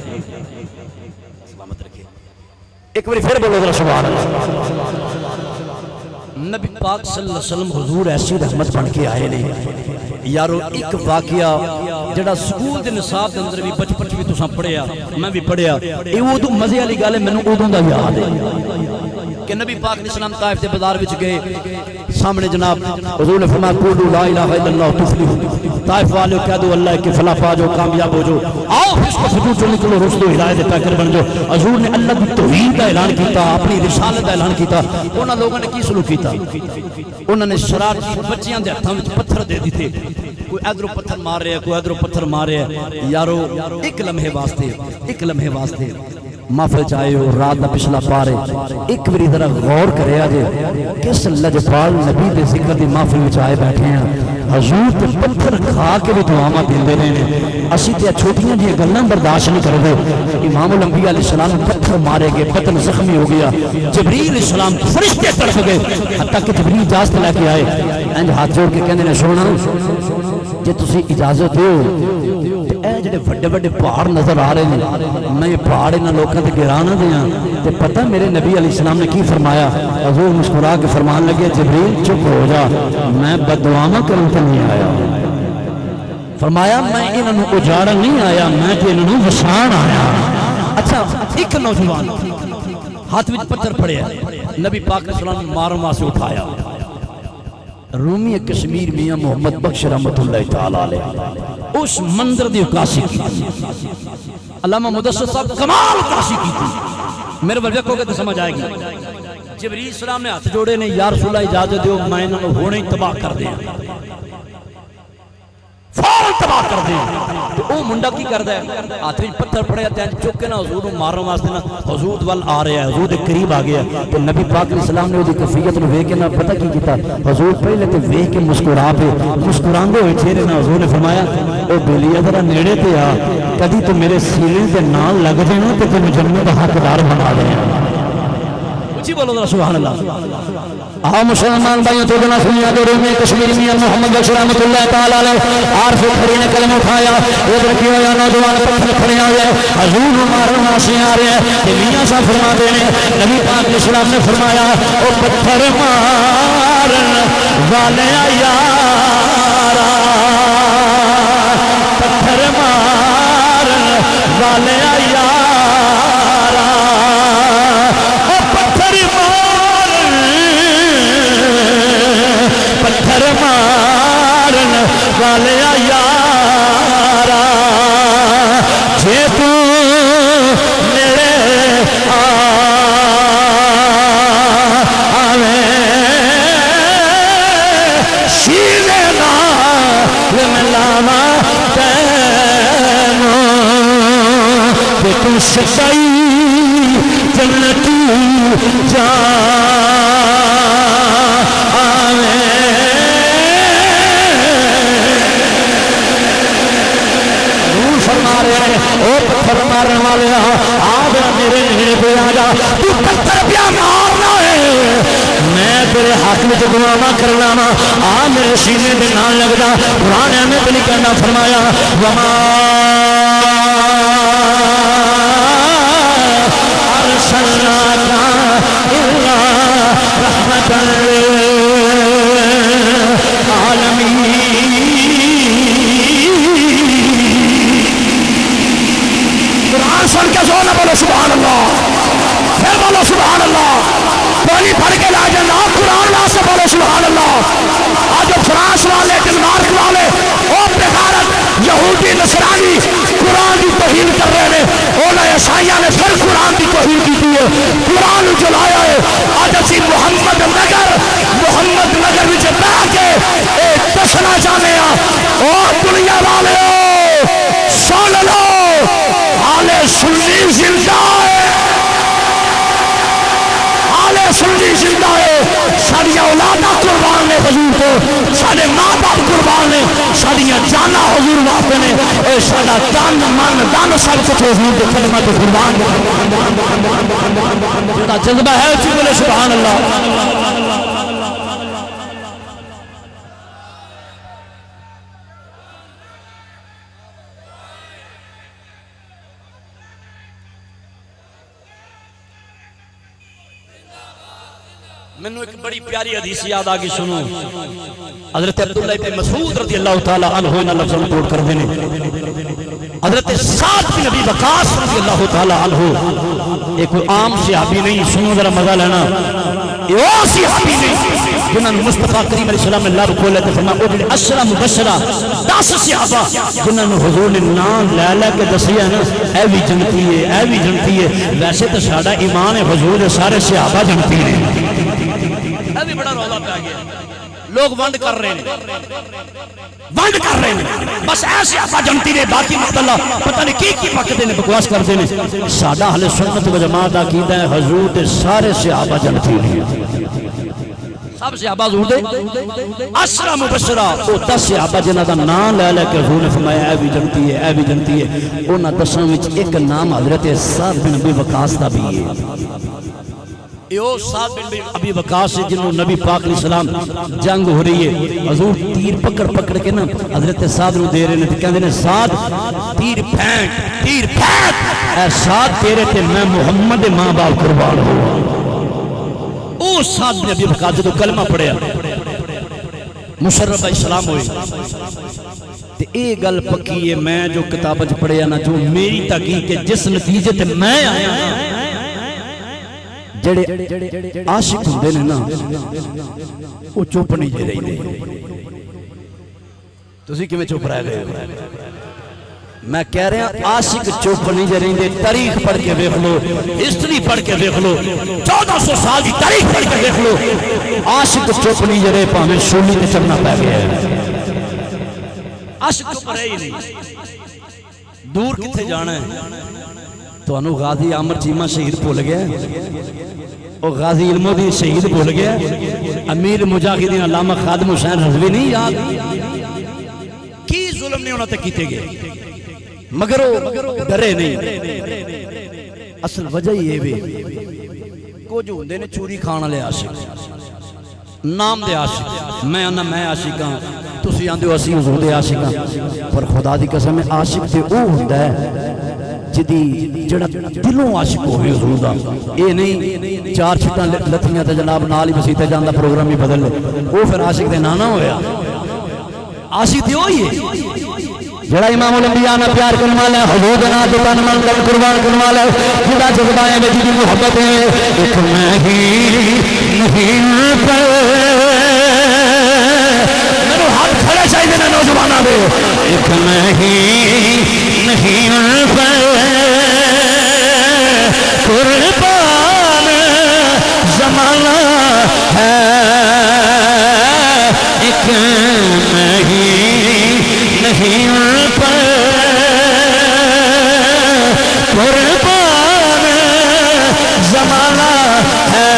سلامت رکھے ایک باری پھر بولو ذرا سبحان اللہ نبی پاک صلی اللہ علیہ وسلم حضور ایسی رحمت بن کے آئے نہیں یارو ایک واقعہ جڑا سکول دے نصاب دے اندر بھی بچپن بھی تساں پڑھیا میں بھی پڑھیا اے اودوں مزے والی گل ہے مینوں اودوں دا یاد ہے کہ نبی پاک علیہ السلام طائف دے بازار وچ گئے سامنے جناب حضور نے فرمایا قولوا لا الہ الا اللہ تفلحوا طائف والے کہہ دو اللہ کے فلاح پا جاؤ کامیاب ہو جاؤ آؤ اس کو سجود سے نکلو رشد و ہدایت دے پیکر بن جاؤ حضور نے اللہ کی توحید کا اعلان کیتا اپنی رسالت کا اعلان کیتا انہاں لوگوں نے کی سلوک کیتا انہوں نے شرارتی بچیاں دے ہتھاں وچ پتھر دے دیتے کوئی ادھروں پتھر مار رہا ہے کوئی ادھروں پتھر مار رہا ہے یارو ایک لمحے واسطے ایک لمحے واسطے محفل چاہے ہو رات دا پچھلا پارے ایک بری ذرا غور کرے آجے کس لجپال نبی دے ذکر دی محفل میں چاہے بیٹھے ہیں حضور تے پتھر کھا کے بھی دعاواں دیندے رہے اسی تے چھوٹیاں دی گلاں برداشت نہیں کردے امام الانبیاء علیہ السلام پتھر مارے گئے بدن زخمی ہو گیا جبریل علیہ السلام فرشتے تڑپ گئے حتیٰ کہ جبریل اجازت لے کے آئے انج ہاتھ جوڑ کے کہندے نے سونا جے تسی اجازت دیو تے اے جڑے بڑے بڑے پہاڑ نظر آ رہے ہیں میں یہ پہاڑ انہاں لوکاں تے گرا نہ دیاں تے پتہ میرے نبی علیہ السلام نے کی فرمایا حضور مسکرا کے فرمان لگے جبریل چپ ہو جا میں بد دعاواں کروں تے نہیں آیا فرمایا میں انہاں نوں اجاڑن نہیں آیا میں تے انہاں نوں وسان آیا اچھا ایک نوجوان ہاتھ وچ پتھر پڑیا نبی پاک علیہ السلام نے ماروں واسطے اٹھایا رومی کشمیر میاں محمد بخش رحمت اللہ تعالی علیہ اس منظر دی عکاسی کی علامہ مدثر صاحب کمال عکاسی کی تھی میرے بل ویکھو گے تو سمجھ آئے گی جبریل السلام نے ہاتھ جوڑے نے یا رسول اللہ اجازت دیو میں انہاں نوں ہونے ہی تباہ کر دیا فوراً تباہ کر دیا تو او منڈا کی کردا ہے ہاتھ وچ پتھر پڑے تے چک کے نا حضور نوں مارن واسطے نا حضور ول آ رہا ہے حضور دے قریب آ گیا تو نبی پاک علیہ السلام نے اودی کیفیت نوں ویکھ کے نا پتہ کی کیتا حضور پہلے تے ویکھ کے مسکرا پے مسکراندے ہوئے چہرے نا حضور نے فرمایا او بیلیا ذرا نیڑے تے آ کدی تو میرے سینے دے نال لگ جانا تے تینوں جنت دا حقدار بنا دینا اچھی بولو ذرا سبحان اللہ آؤ مسلمان بھائیوں تو جنا سنیا دے رومی کشمیر میاں محمد بخش رحمت اللہ تعالی علیہ عارف کھڑی نے کلمہ اٹھایا ادھر کیا یا نوجوان پتھر کھڑے آ گئے حضور مارن واسطے آ رہے ہیں کہ میاں صاحب فرماتے ہیں نبی پاک علیہ السلام نے فرمایا او پتھر مارن والے یارا پتھر مارن والے یارا پتھر مارن والے یارا جے تو میرے آوے سینے نال ملاوا تینوں کہ تو سچائی جنتی جا او پتھر مارن والے آج میرے نیڑے پہ آ جا تو پتھر پیا مارنا ہے میں تیرے حق میں دعاواں کرنا وا آ میرے سینے دے نال لگ جا قرآن میں تو نہیں کہنا فرمایا وما ارسلناک الا رحمۃ للعالمین قرآن سن کے زور نہ بولو سبحان اللہ پھر بولو سبحان اللہ پانی پھڑ کے لا جانا قرآن لا سے بولو سبحان اللہ آج فرانس والے ڈنمارک والے اور بغیرت یہودی نصرانی قرآن کی توہین کر رہے ہیں اونا عیسائیاں نے پھر قرآن کی توہین کی تھی ہے قرآن جلایا ہے آج اسی محمد نگر محمد نگر وچ بیٹھ کے ایک دسنا چاہنے ہیں اور دنیا والے سن لو حالے سنی زندہ ہے حالے سنی زندہ ہے ساڑیاں اولاداں قربان نے حضور کو ساڑے ماں باپ قربان نے ساڑیاں جانا حضور واسطے نے اے ساڑا تن من دن سب کچھ حضور کے کلمہ تے قربان جڑا جذبہ ہے اسی بولے سبحان اللہ میں نے ایک بڑی پیاری حدیث یاد آگی سنو حضرت عبداللہ ابن مسعود رضی اللہ تعالی عنہ انہا لفظ رپورٹ کر دینے حضرت سعد بن ابی وقاص رضی اللہ تعالی عنہ ایک کوئی عام صحابی نہیں سنو ذرا مزہ لینا یہ وہ صحابی نہیں جنہاں نے مصطفیٰ کریم علیہ السلام اللہ رکھو لیتے فرمایا او جنہاں عشرہ مبشرہ دس صحابہ جنہاں نے حضور نے نام لے لے کے دسیا نا اے بھی جنتی ہے اے بھی جنتی ہے ویسے تو ساڑا ایمان ہے حضور سارے صحابہ جنتی ہیں ابھی بڑا رولا پہ آگیا لوگ ونڈ کر رہے ہیں ونڈ کر رہے ہیں بس ایسے آبا جنتی نے باقی مقتلہ پتہ نہیں کی کی پکتے ہیں بکواس کر دینے سادہ اہل سنت و جماعت عقیدہ ہے حضور دے سارے صحابہ جنتی ہیں سب صحابہ حضور دے عشرہ مبشرہ او دس صحابہ جنہ دا نام لے لے کے حضور نے فرمایا اے بھی جنتی ہے اے بھی جنتی ہے انہاں دساں وچ ایک نام حضرت سعد بن ابی وقاص دا بھی ہے یہ سعد بن ابی وقاص سے جنہوں نبی پاک علیہ السلام جنگ ہو رہی ہے حضور تیر پکڑ پکڑ کے نا حضرت سعد نو دے رہے ہیں کہندے نے سعد تیر پھینک تیر پھینک اے سعد تیرے تے میں محمد ماں باپ قربان ہوں او سعد بن ابی وقاص جو کلمہ پڑھیا مشرف اسلام ہوئے تے اے گل پکی ہے میں جو کتابت پڑھیا نا جو میری تحقیق ہے جس نتیجے تے میں آیا جڑے عاشق ہوندے نے نا وہ چپ نہیں جے رہی دے تسی کیویں چپ رہ گئے میں کہہ رہا ہوں عاشق چپ نہیں جے رہی دے تاریخ پڑھ کے دیکھ لو ہسٹری پڑھ کے دیکھ لو چودہ سو سال کی تاریخ پڑھ کے دیکھ لو عاشق چپ نہیں جے رہے پاہمیں سولی تے چڑھنا پہ گیا ہے عاشق چپ رہے ہی نہیں دور کتے جانا ہے تو انہوں غازی عامر چیمہ شہید بھول گیا اور غازی علمو دی شہید بھول گیا امیر مجاہدین علامہ خادم حسین رضوی نہیں یاد کی ظلم نہیں ہونا تک کیتے گئے مگر وہ ڈرے نہیں اصل وجہ یہ بھی کو جو ہوندے نے چوری کھانا لے عاشق نام دے عاشق میں آنا میں عاشق ہاں تسی آندے ہو اسی حضور دے عاشق ہاں پر خدا دی قسم میں عاشق تے او ہوندہ ہے جدی جڑا دلوں عاشق ہوئے حضور دا اے نہیں چار چھٹاں لتھیاں تے جناب نالی مسیح جان دا پروگرام ہی بدل لے وہ پھر عاشق دے نانا ہویا عاشق دے ہوئی ہے جڑا امام الانبیاء نہ پیار کرنے والا ہے حضور دے نام تے تن من دل قربان کرنے والا ہے جڑا جذبائیں میں جی محبت ہے ایک میں ہی نہیں پر میرے ہاتھ کھڑے چاہیے نا نوجوانہ دے ایک میں ہی نہیں پر قربان زمانہ ہے ایک میں ہی نہیں پر قربان زمانہ ہے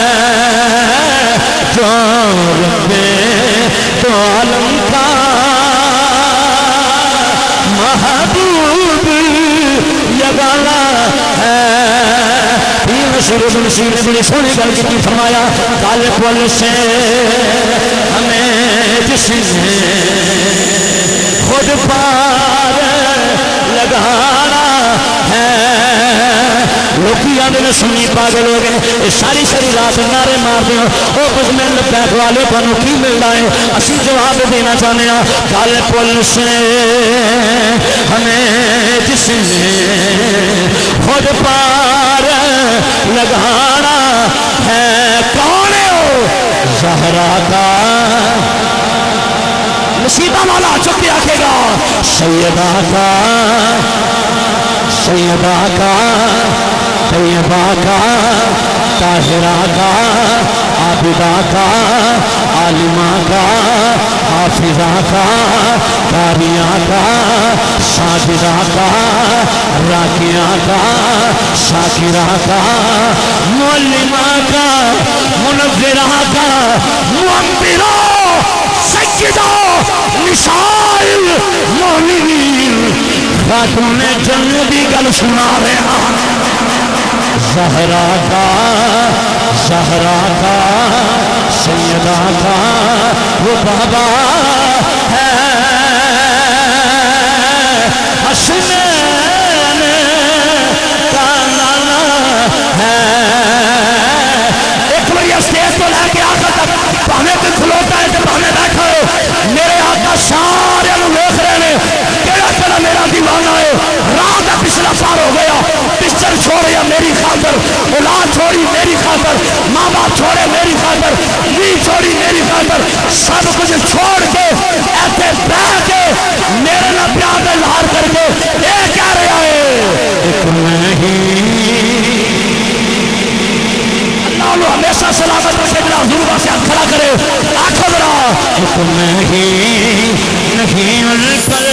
جو رب تو عالم کا محبوب یگانہ ہے یہ مشہور نصیر نے بڑی سونی گل کی فرمایا کالے پل سے ہمیں جس نے خود پار لگانا ہے لوکی آنے میں سنی پاگل ہو گئے ساری ساری رات نعرے مار دیں او کچھ میں لپیٹ والے پانوں کی مل رہا ہے اسی جواب دینا چاہنے ہیں کالے پل سے ہمیں جس نے خود پار لگانا ہے کون ہے وہ زہرا کا نصیبہ والا چکے آکھے گا سیدہ کا سیدہ کا طیبہ کا طاہرہ کا عابدہ کا عالمہ کا حافظہ کا قاریہ کا ساجدہ کا راکعہ کا شاکرہ کا معلمہ کا منورہ کا معمرہ سیدہ نساء المؤمنین خاتون جنت دی گل سنا رہے ہیں زہرا کا زہرا کا سیدہ کا وہ بابا ہے حسنین کا نانا ہے ایک بار یہ اسٹیج تو لے کے آخر تک پہنے کے کھلوتا ہے تو پہنے بیٹھا ہے میرے آقا سارے لوگ دیکھ رہے ہیں کیڑا کیڑا میرا دیوانہ ہے رات کا پچھلا پار ہو گیا پچھر چھوڑیا میری خاطر اولاد چھوڑی میری خاطر ماں باپ چھوڑے میری خاطر بھی چھوڑی میری خاطر سب کچھ چھوڑ کے ایسے بہ کے میرے نہ پیار میں لہار کر کے یہ کہہ رہا ہے ایک نہیں اللہ اللہ ہمیشہ سلامت رکھے جناب حضور واسے ہاتھ کھڑا کرے آنکھوں ذرا ایک نہیں نہیں ان پر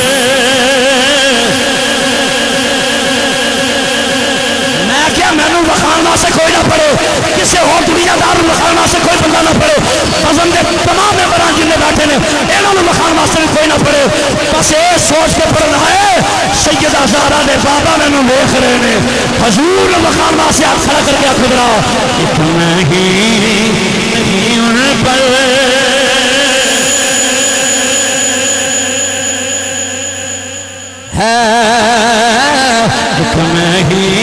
کیا میں نے لکھانا سے کوئی نہ پڑے کسی اور دنیا دار لکھانا سے کوئی بندہ نہ پڑے قسم دے تمام ممبران جن بیٹھے نے انہوں نے لکھانا سے کوئی نہ پڑے بس یہ سوچ کے پڑھنا ہے سیدہ زہرا دے بابا میں نے دیکھ رہے ہیں حضور لکھانا سے ہاتھ کھڑا کر کے خود رہا اتنا ہی نہیں ان پر ہے اتنا ہی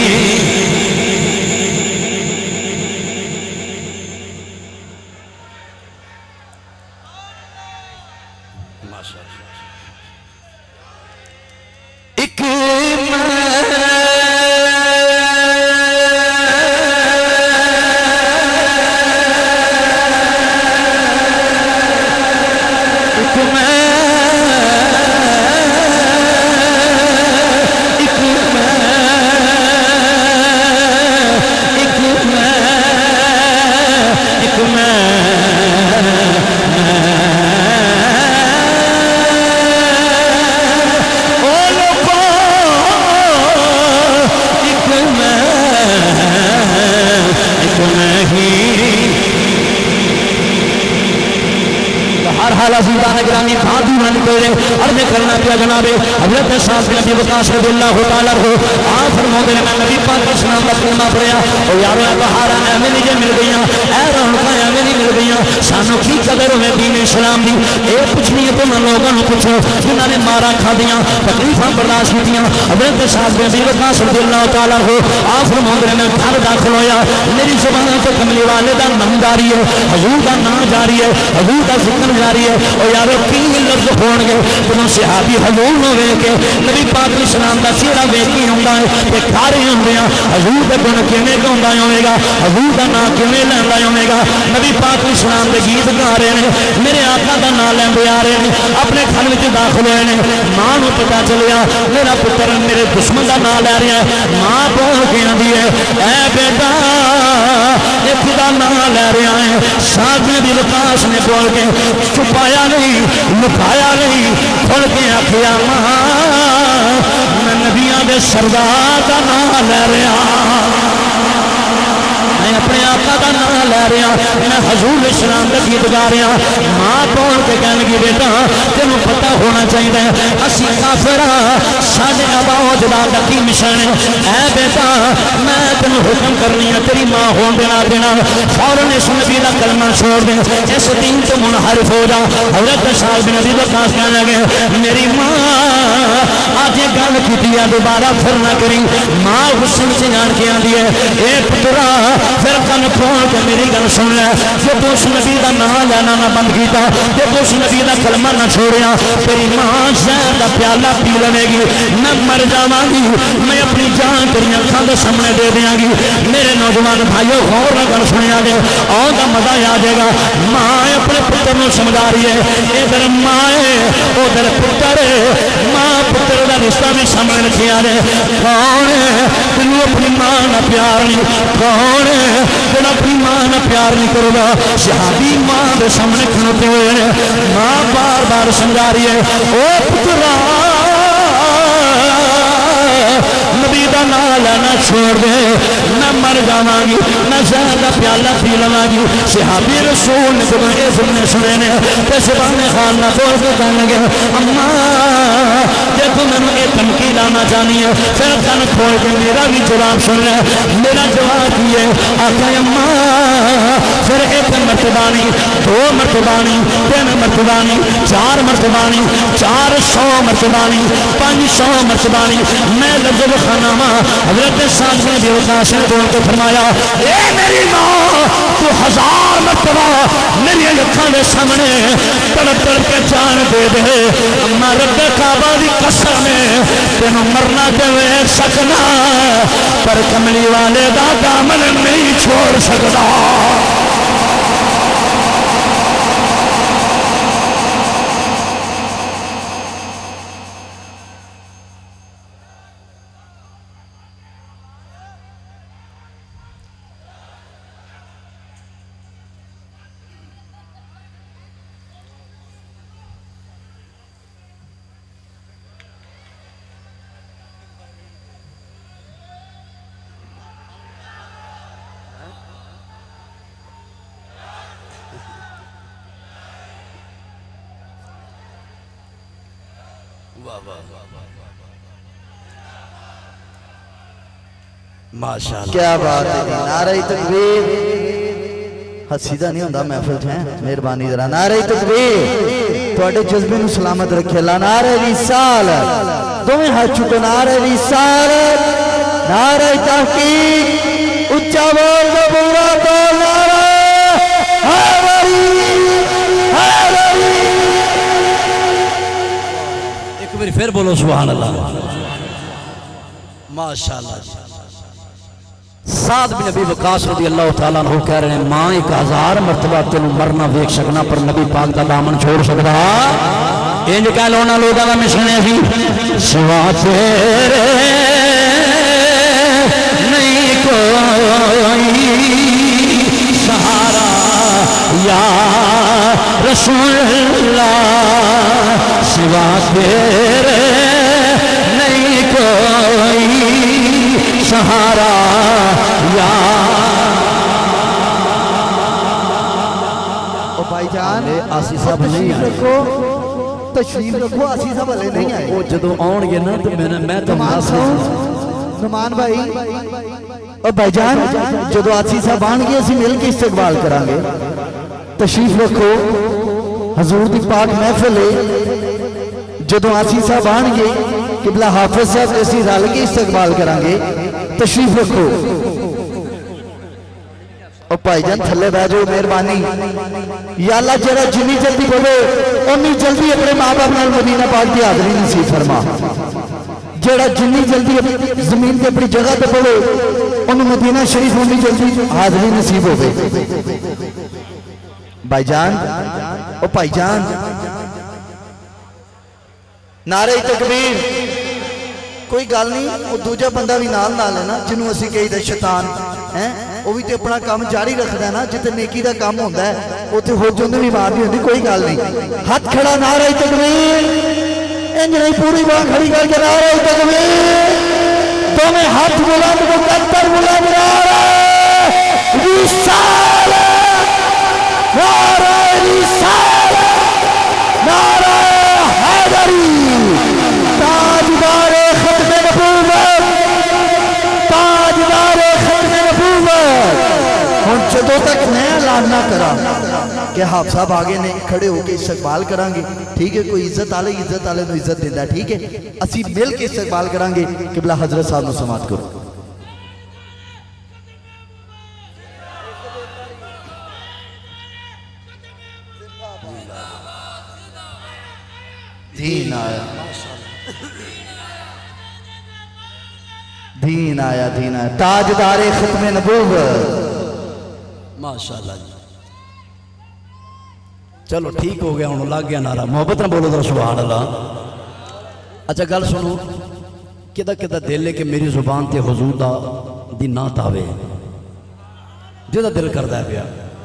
جناب حضرت صاحب نبی وقاص رضی اللہ تعالیٰ ہو آپ فرماتے ہیں میں نبی پاک اسلام کا کلمہ پڑھیا اور یارو اے بہارا ایویں نہیں جے مل گئیاں اے رونقاں ایویں نہیں مل گئیاں سانو کی قدر ہوے دین اسلام دی اے پوچھنی ہے تو میں لوگوں نوں پوچھو جنہاں نے مارا کھادیاں تکلیفاں برداشت کیتیاں حضرت صاحب نبی وقاص رضی اللہ تعالیٰ ہو آپ فرماتے ہیں میں گھر داخل ہویا میری زبان تو کملی والے دا نام جاری ہے حضور دا نام جاری ہے حضور دا ذکر جاری ہے اور یارو کی لفظ ہون گے جنہوں صحابی حضور نو ویکھ کے نبی پاک اسلام دا چہرہ ویکھ کے ہوندا ہے تے کھارے ہوندے ہیں حضور دے گن کیویں گاوندا ہوے گا حضور دا نام کیویں لیندا ہوے گا نبی پاک اسلام دے گیت گا رہے ہیں میرے آقا دا نام لیندے آ رہے ہیں اپنے گھر وچ داخل ہوئے ہیں ماں نو پتہ چلیا میرا پتر میرے دشمن دا نام لے رہا ہے ماں بول کے آندی ہے اے بیٹا اے خدا نام لے رہا ہے صاحب نبی وقاص نے بول کے چھپایا نہیں لکایا نہیں کھل کے آخیا ماں میں نبیاں دے سردار دا نام لے رہا میں اپنے آقا دا نام لے رہا میں حضور اسلام دا گیت گا رہا ماں بول کے کہنے لگی بیٹا تینوں پتہ ہونا چاہیے اسی کافر ساڈے آبا و اجداد دا کی مشن ہے اے بیٹا میں تینوں حکم کرنی ہے تیری ماں ہون دینا دینا فوراً اس نبی دا کلمہ چھوڑ دے اس دین تو منحرف ہو جا حضرت صاحب نبی وقاص کہنے لگے میری ماں آج یہ گل کی دوبارہ پھر نہ کری ماں حسن سے جان کے آندی ہے اے پترا پھر کن کھول کے میری گل سن لے جب اس نبی دا نام لینا نہ بند کیتا جب اس نبی دا کلمہ نہ چھوڑیا تیری ماں زہر دا پیالہ پی لے گی میں مر جاواں گی میں اپنی جان تیری اکھاں دے سامنے دے دیاں گی میرے نوجوان بھائیو غور نہ گل سنیا جے آؤ دا مزہ آ جائے گا ماں اپنے پتر نوں سمجھا رہی ہے ادھر ماں ہے ادھر پتر ماں پتر دا رشتہ بھی سامنے رکھیا جے کون ہے تینوں اپنی ماں نہ پیار نہیں کون جڑا اپنی ماں نہ پیار نہیں کرے گا صحابی ماں دے سامنے کھڑوتے ہوئے ہیں ماں بار بار سمجھا رہی ہے او پترا نبی دا نام لینا چھوڑ دے نہ مر جاواں گی نہ شہد دا پیالہ پی لواں گی صحابی رسول نے جب یہ سننے سنے نے تے شبان خان نہ بول کے کہنے لگے اماں جے تو میں نے یہ دھمکی لانا چاہنی ہے پھر کن کھول کے میرا بھی جواب سن لے میرا جواب یہ آقا اماں پھر ایک مرتبانی دو مرتبانی تین مرتبانی چار مرتبانی چار سو مرتبانی پانچ سو مرتبانی میں لفظ خانہ ماں حضرت صاحب نے بھی وقاس نے بول کے فرمایا اے میری ماں تو ہزار مرتبہ میری اکھاں دے سامنے تڑپ تڑپ کے جان دے دے اما رب کعبہ دی قسم ہے تینوں مرنا دے سکنا پر کملی والے دا دامن نہیں چھوڑ سکتا ماشاءاللہ کیا بات ہے نعرہ تکبیر حسیدہ نہیں ہوندہ محفل چھیں مہربانی ذرا نعرہ تکبیر توڑے جذبے نو سلامت رکھے اللہ نعرہ رسالت دو میں ہاتھ چھوٹے نعرہ رسالت نعرہ تحقیق اچھا بول دو بورا بول نعرہ حیدری حیدری ایک بار پھر بولو سبحان اللہ ماشاءاللہ سعد بن نبی وقاص رضی اللہ تعالیٰ عنہ کہہ رہے ہیں ماں ایک ہزار مرتبہ تینوں مرنا دیکھ سکنا پر نبی پاک دا دامن چھوڑ سکتا انج کہہ لونا لوگا دا مشنے سی سوا تیرے نہیں کوئی سہارا یا رسول اللہ سوا تیرے نہیں کوئی سہارا یا او بھائی جان آسی صاحب نہیں آئے تشریف رکھو آسی صاحب علیہ نہیں آئے وہ جدو آن گے نا تو میں نے میں تو نمان صاحب نمان بھائی او بھائی جان جدو آسی صاحب آن گے اسی مل کے استقبال کرانگے تشریف رکھو حضور دی پاک محفل ہے جدو آسی صاحب آن گے قبلہ حافظ صاحب اسی رال کے استقبال کرانگے تشریف رکھو اور پائی جان تھلے بیجو مہربانی یا اللہ جرہ جنی جلدی بولو انی جلدی اپنے ماں باپ نال مدینہ پاک دی حاضری نصیب فرما جرہ جنی جلدی زمین کے اپنی جگہ تے بولو ان مدینہ شریف انی جلدی حاضری نصیب ہو گئے بھائی جان اور پائی جان نعرہ تکبیر کوئی گال نہیں وہ دوجہ بندہ بھی نال نال ہے نا جنہوں اسی کہی دے شیطان وہ بھی تے اپنا کام جاری رکھ دے نا جتے نیکی دا کام ہوندہ ہے وہ تے ہو جوندے بھی مار دی ہوندی کوئی گال نہیں ہاتھ کھڑا نعرہ تکبیر انج نہیں پوری بات کھڑی کر کے نعرہ تکبیر تو میں ہاتھ بلند مقدر بلند نعرہ رسالت نعرہ رسالت نعرہ حیدری تاجدار ختم نبوت تاجدار ختم نبوت ہن جدوں تک میں اعلان نہ کرا کہ آپ صاحب آگے نے کھڑے ہو کے استقبال کرانگے ٹھیک ہے کوئی عزت آلے عزت آلے نو عزت دیندہ ہے ٹھیک ہے اسی مل کے استقبال کرانگے قبلہ حضرت صاحب نو سماعت کرو دین آیا دین آیا دین آیا تاجدار ختم نبوت ماشاءاللہ چلو ٹھیک ہو گیا انہوں لگ گیا نعرہ محبت نہ بولو در سبحان اللہ اچھا گل سنو کدہ کدہ دے لے کہ میری زبان تے حضور دا دی نات آوے جہاں دل کرتا ہے پیا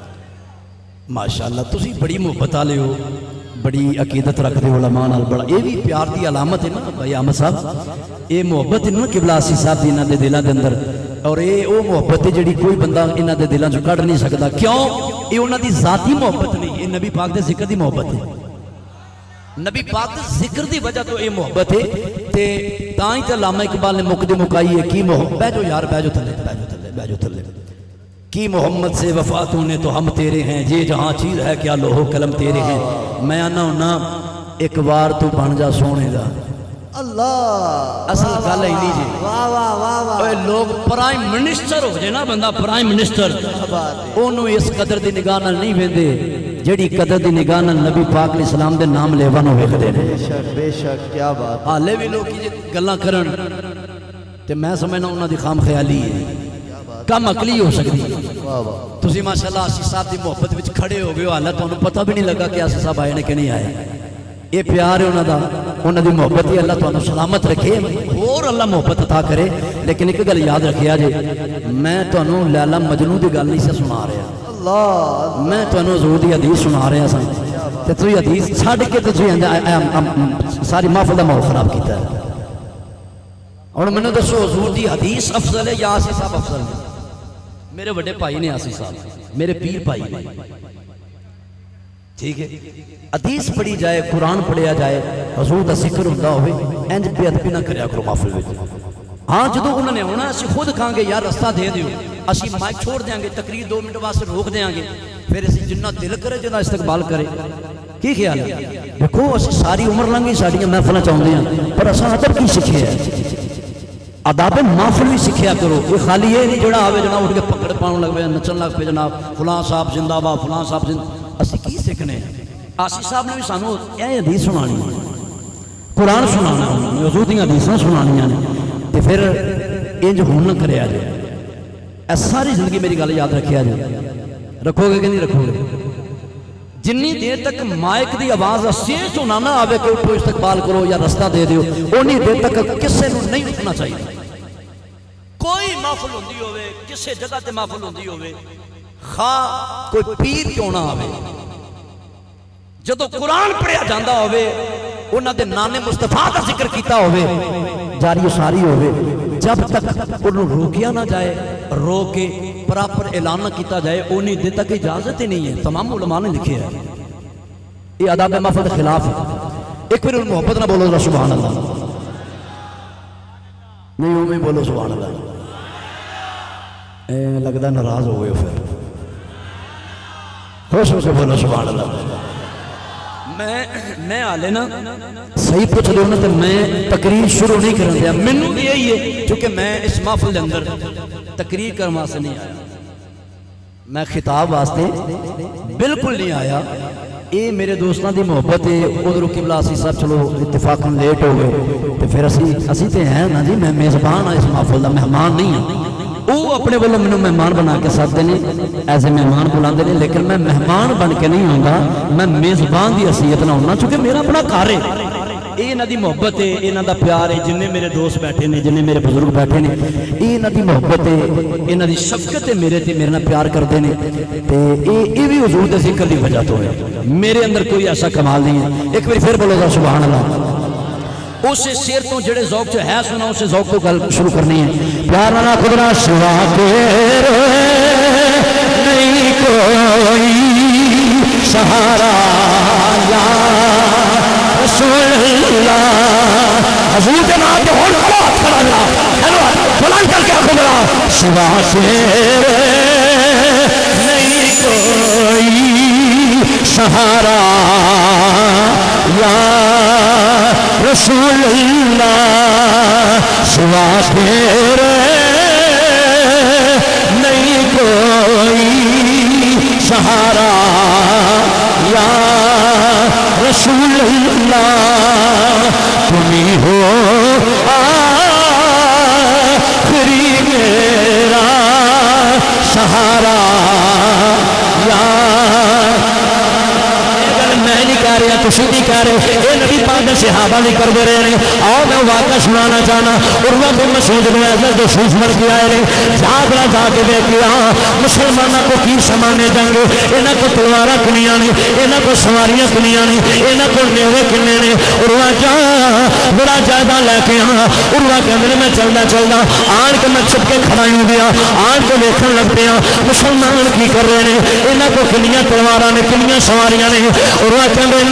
ماشاءاللہ تسی بڑی محبت والے ہو بڑی عقیدت رکھتے ہو علماء نال بڑا یہ بھی پیار دی علامت ہے نا بھائی احمد صاحب یہ محبت ہے نا قبلہ آسی صاحب دی انہاں دے دلاں دے اندر اور یہ وہ محبت ہے جڑی کوئی بندہ انہاں دے دلاں چوں کڈ نہیں سکدا کیوں یہ انہاں دی ذاتی محبت نہیں یہ نبی پاک دے ذکر دی محبت ہے نبی پاک دے ذکر دی وجہ تو یہ محبت ہے تے تاں ہی تے علامہ اقبال نے مقدم مکائی ہے کی محبت بہ جو یار بہ جو تھلے بہ جو تھلے بہ جو تھلے کی محمد سے وفاتوں نے تو ہم تیرے ہیں یہ جہاں چیز ہے کیا لوہو قلم تیرے ہیں میں آنا ہونا ایک بار تو بن جا سونے دا اللہ اصل گل ہی نہیں جی واہ واہ واہ واہ لوگ پرائم منسٹر ہو جائے نا بندہ پرائم منسٹر انہوں اس قدر دی نگاہ نال نہیں ویندے جیڑی قدر دی نگاہ نال نبی پاک علیہ السلام دے نام لیوا نو ویکھدے نے بے شک بے شک کیا بات حالے بھی لوگ جی گلاں کرن تے میں سمجھنا انہاں دی خام خیالی ہے کم عقلی ہو سکتی واہ واہ تسی ماشاءاللہ آسی صاحب دی محبت وچ کھڑے ہو گئے ہو حالت تانوں پتہ بھی نہیں لگا کہ آسی صاحب آئے نے کہ نہیں آئے یہ پیار ہے انہاں دا انہاں دی محبت ہی اللہ تانوں سلامت رکھے اور اللہ محبت عطا کرے لیکن ایک گل یاد رکھیا جے میں تانوں لیلا مجنوں دی گل نہیں سے سنا رہا اللہ میں تانوں حضور دی حدیث سنا رہا سا تے تسی حدیث چھڈ کے تسی ساری محفل دا ماحول خراب کیتا ہے اور میں نے دسو حضور دی حدیث افضل ہے یا آسی صاحب افضل ہے میرے بڑے بھائی نے آسی صاحب میرے پیر بھائی نے ٹھیک ہے حدیث پڑھی جائے قرآن پڑھیا جائے حضور دا ذکر ہوندا ہوئے انج بے ادبی نہ کریا کرو محفل وچ ہاں جدوں انہوں نے ہونا اسی خود کہاں گے یار رستہ دے دیو اسی مائک چھوڑ دیاں گے تقریر دو منٹ واسطے روک دیاں گے پھر اسی جنہ دل کرے جنہ استقبال کرے کی خیال ہے دیکھو اسی ساری عمر لنگی ساڈیاں محفلاں چاہندے ہیں پر اساں ادب کی سکھیا ہے آداب محفل بھی سکھیا کرو یہ خالی یہ نہیں جڑا آوے جناب اٹھ کے پکڑ پاؤں لگ پہ نچن لگ پہ جناب فلاں صاحب زندہ با فلاں صاحب زندہ اسی کی سکھنے آسی صاحب نے بھی سانو یہ حدیث سنانی ہے قرآن سنانا ہے حضور دی حدیثاں سنانیاں نے تے پھر انج ہون نہ کریا جائے اے ساری زندگی میری گل یاد رکھیا جائے رکھو گے کہ نہیں رکھو گے جنی دیر تک مائک دی آواز اسی سنانا آوے کہ اٹھو استقبال کرو یا رستہ دے دیو اونی دیر تک کسے نو نہیں اٹھنا چاہیے کوئی محفل ہوندی ہوئے کسے جگہ تے محفل ہوندی ہوئے خواہ کوئی پیر کیوں نہ آوے جدو قرآن پڑھیا جاندہ ہوئے انہاں دے نانے مصطفیٰ دا ذکر کیتا ہوئے جاری و ساری ہوئے جب تک انہوں روکیا نہ جائے روکے پراپر اعلان نہ کیتا جائے انہی دے تک اجازت ہی نہیں ہے تمام علماء نے لکھے ہے یہ آداب محفل کے خلاف ہے ایک پھر محبت نہ بولو سبحان اللہ نہیں ہوں میں بولو سبحان اللہ اے لگتا ناراض ہو گئے پھر خوش ہو سے بولو سبحان اللہ میں میں آلے نا صحیح پوچھ لے ہونا تو میں تقریر شروع نہیں کرنے دیا منو بھی یہی ہے چونکہ میں اس محفل اندر تقریر کرنے سے نہیں آیا میں خطاب واسطے بالکل نہیں آیا یہ میرے دوستان دی محبت ہے ادھر قبلہ اسی صاحب چلو اتفاقاً لیٹ ہو گئے تو پھر اسی اسی تے ہیں نا جی میں میزبان ہاں اس محفل دا مہمان نہیں ہوں وہ اپنے والوں میں مہمان بنا کے ساتھ دینے ایسے مہمان بلان دینے لیکن میں مہمان بن کے نہیں ہوں گا میں میزبان دی حیثیت نہ ہونا چونکہ میرا اپنا کار ہے یہ انہاں دی محبت ہے انہاں دا پیار ہے جننے میرے دوست بیٹھے نے جننے میرے بزرگ بیٹھے نے یہ انہاں دی محبت ہے انہاں دی شفقت ہے میرے تے میرے نہ پیار کر دینے تے یہ بھی حضور دے ذکر دی وجہ تو ہے میرے اندر کوئی ایسا کمال نہیں ہے ایک بار پھر بولو گا سبحان اللہ اسے شیر تو جڑے ذوق چ ہے سنا اسے ذوق کو گل شروع کرنی ہے پیار نہ خدا سوا تیرے نہیں کوئی سہارا یا رسول اللہ حضور کے نام پہ ہون کھڑا کھڑا اللہ بلند کر کے آنکھوں بلا سوا تیرے نہیں کوئی سہارا یا رسول اللہ سوا تیرے نہیں کوئی سہارا یا رسول اللہ تمہیں ہو آخری میرا سہارا یا میں نہیں کہہ رہے ہیں تسی بھی کہہ رہے اے نبی پاک دے صحابہ بھی کردے رہے ہیں آؤ میں واقعہ سنانا چاہنا عروہ بن مسعود نے حضرت دشوش بن کے آئے ہیں جاگ رہا جا کے دیکھ لیا مسلمانوں کو کی سمانے جنگ انہاں کو تلوارا کنیاں نے انہاں کو سواریاں کنیاں نے انہاں کو نیوے کنے نے عروہ جا بڑا جائدہ لے کے آ عروہ کہندے میں چلدا چلدا آن کے میں چھپ کے کھڑا ہوں گیا آن کے دیکھن لگ پیا مسلمان کی کر رہے ہیں انہاں کو کنیاں تلواراں نے کنیاں سواریاں نے عروہ کہندے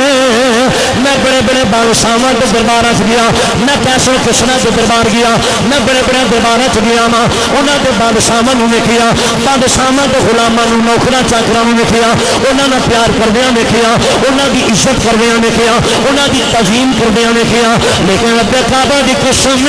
میں بڑے بڑے بادشاہاں کے درباراں چ گیا میں کیسر کسرا کے دربار گیا میں بڑے بڑے درباراں چ گیا ماں انہاں دے بادشاہاں نوں ویکھیا بادشاہاں دے غلاماں نوں نوکراں چاکراں نوں ویکھیا انہاں نال پیار کردیاں ویکھیا انہاں دی عزت کردیاں ویکھیا انہاں دی تعظیم کردیاں ویکھیا لیکن رب کعبہ دی قسم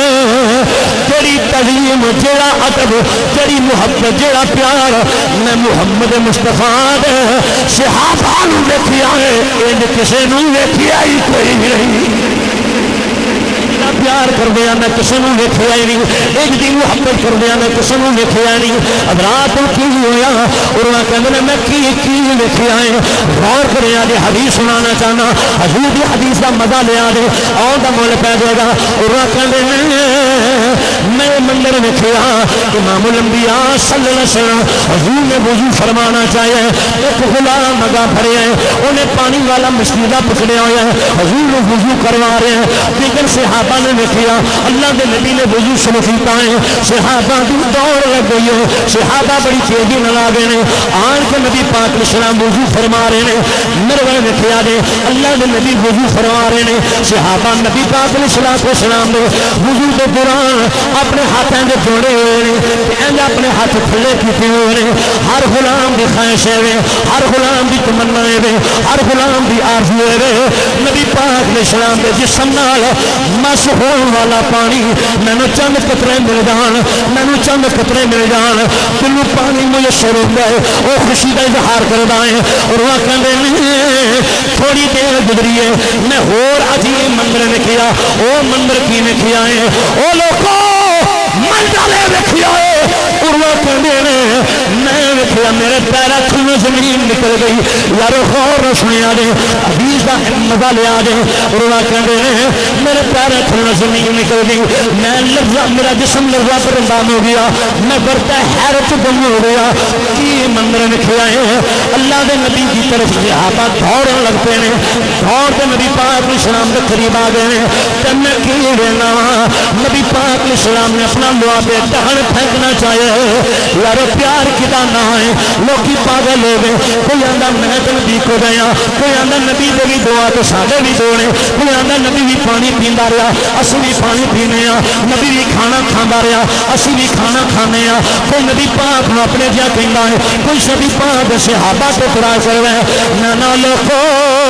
تیری تعظیم جیڑا ادب تیری محبت جیڑا پیار میں محمد مصطفیٰ دے صحابہ نوں ویکھیا ہے ایں کسے نوں ویکھیا ہی کوئی نہیں پیار کر دیا میں کسی نے دیکھا ہی نہیں ایک دن محبت کر دیا میں کسی نے دیکھا نہیں اب رات کی ہویا اور وہ کہتے میں کی کی دیکھا ہے غور کرے آدھے حدیث سنانا چاہنا حضور دی حدیث کا مزہ لے آدھے اور دا مول پہ جائے گا اور وہ کہتے میں مندر دیکھا امام الانبیاء صلی اللہ علیہ وسلم حضور نے وضو فرمانا چاہیے ایک غلام مگا بھرے ہیں انہیں پانی والا مشکلہ پکڑے ہوئے ہیں حضور نے وضو کروا رہے ہیں لیکن صحابہ نے دیکھا اللہ کے نبی نے وضو شروع کیتا ہے صحابہ کی دوڑ لگ گئی ہے صحابہ بڑی تیزی نہ آ گئے ہیں آن کے نبی پاک علیہ السلام وضو فرما رہے ہیں میرے دیکھا دے اللہ کے نبی وضو فرما رہے ہیں صحابہ نبی پاک علیہ السلام نے وضو کے دوران اپنے ہاتھوں کے جوڑے ہوئے ہیں اپنے ہاتھ کھلے کیتے ہوئے ہیں ہر غلام کی خواہش ہے ہر غلام کی تمنا ہے ہر غلام کی آرزو ہے نبی پاک علیہ السلام کے جسم نال مس ہون والا پانی مینو چند قطرے مل جان مینو چند قطرے مل جان تینوں پانی میسر ہوتا ہے وہ خوشی کا اظہار کرتا ہے اور وہ کہتے تھوڑی دیر گزری ہے میں ہور عجیب مندر نے کیا وہ مندر کی نے کیا ہے وہ لوگوں منڈالے ویکھیا ہے اور وہ کہتے ہیں میں ویکھیا میرے پیرا تھلوں زمین نکل گئی یار غور سنیا دے حدیث کا مزہ لیا دے اور وہ کہتے ہیں میرے پیرا تھلوں زمین نکل گئی میں لفظہ میرا جسم لفظہ پر اندام ہو گیا میں برتا حیرت دم ہو گیا کی مندر ویکھیا ہے اللہ دے نبی کی طرف صحابہ دوڑن لگتے ہیں دوڑ کے نبی پاک علیہ السلام کے قریب آ گئے ہیں تے میں کی لینا نبی پاک علیہ السلام نے اپنا لوا پہ دہن پھینکنا چاہیے یار پیار کدا نہ ہے لوکی پاگل ہو گئے کوئی آندا میں تو نبی کو گیا کوئی آندا نبی دے بھی دعا تو ساڈے بھی دوڑے کوئی آندا نبی بھی پانی پیندا رہا اسی بھی پانی پینے ہاں نبی بھی کھانا کھاندا رہا اسی بھی کھانا کھانے ہاں کوئی نبی پاک نو اپنے جا کہندا ہے کوئی نبی پاک صحابہ کو اعتراض کر رہا ہے نہ نہ لوکو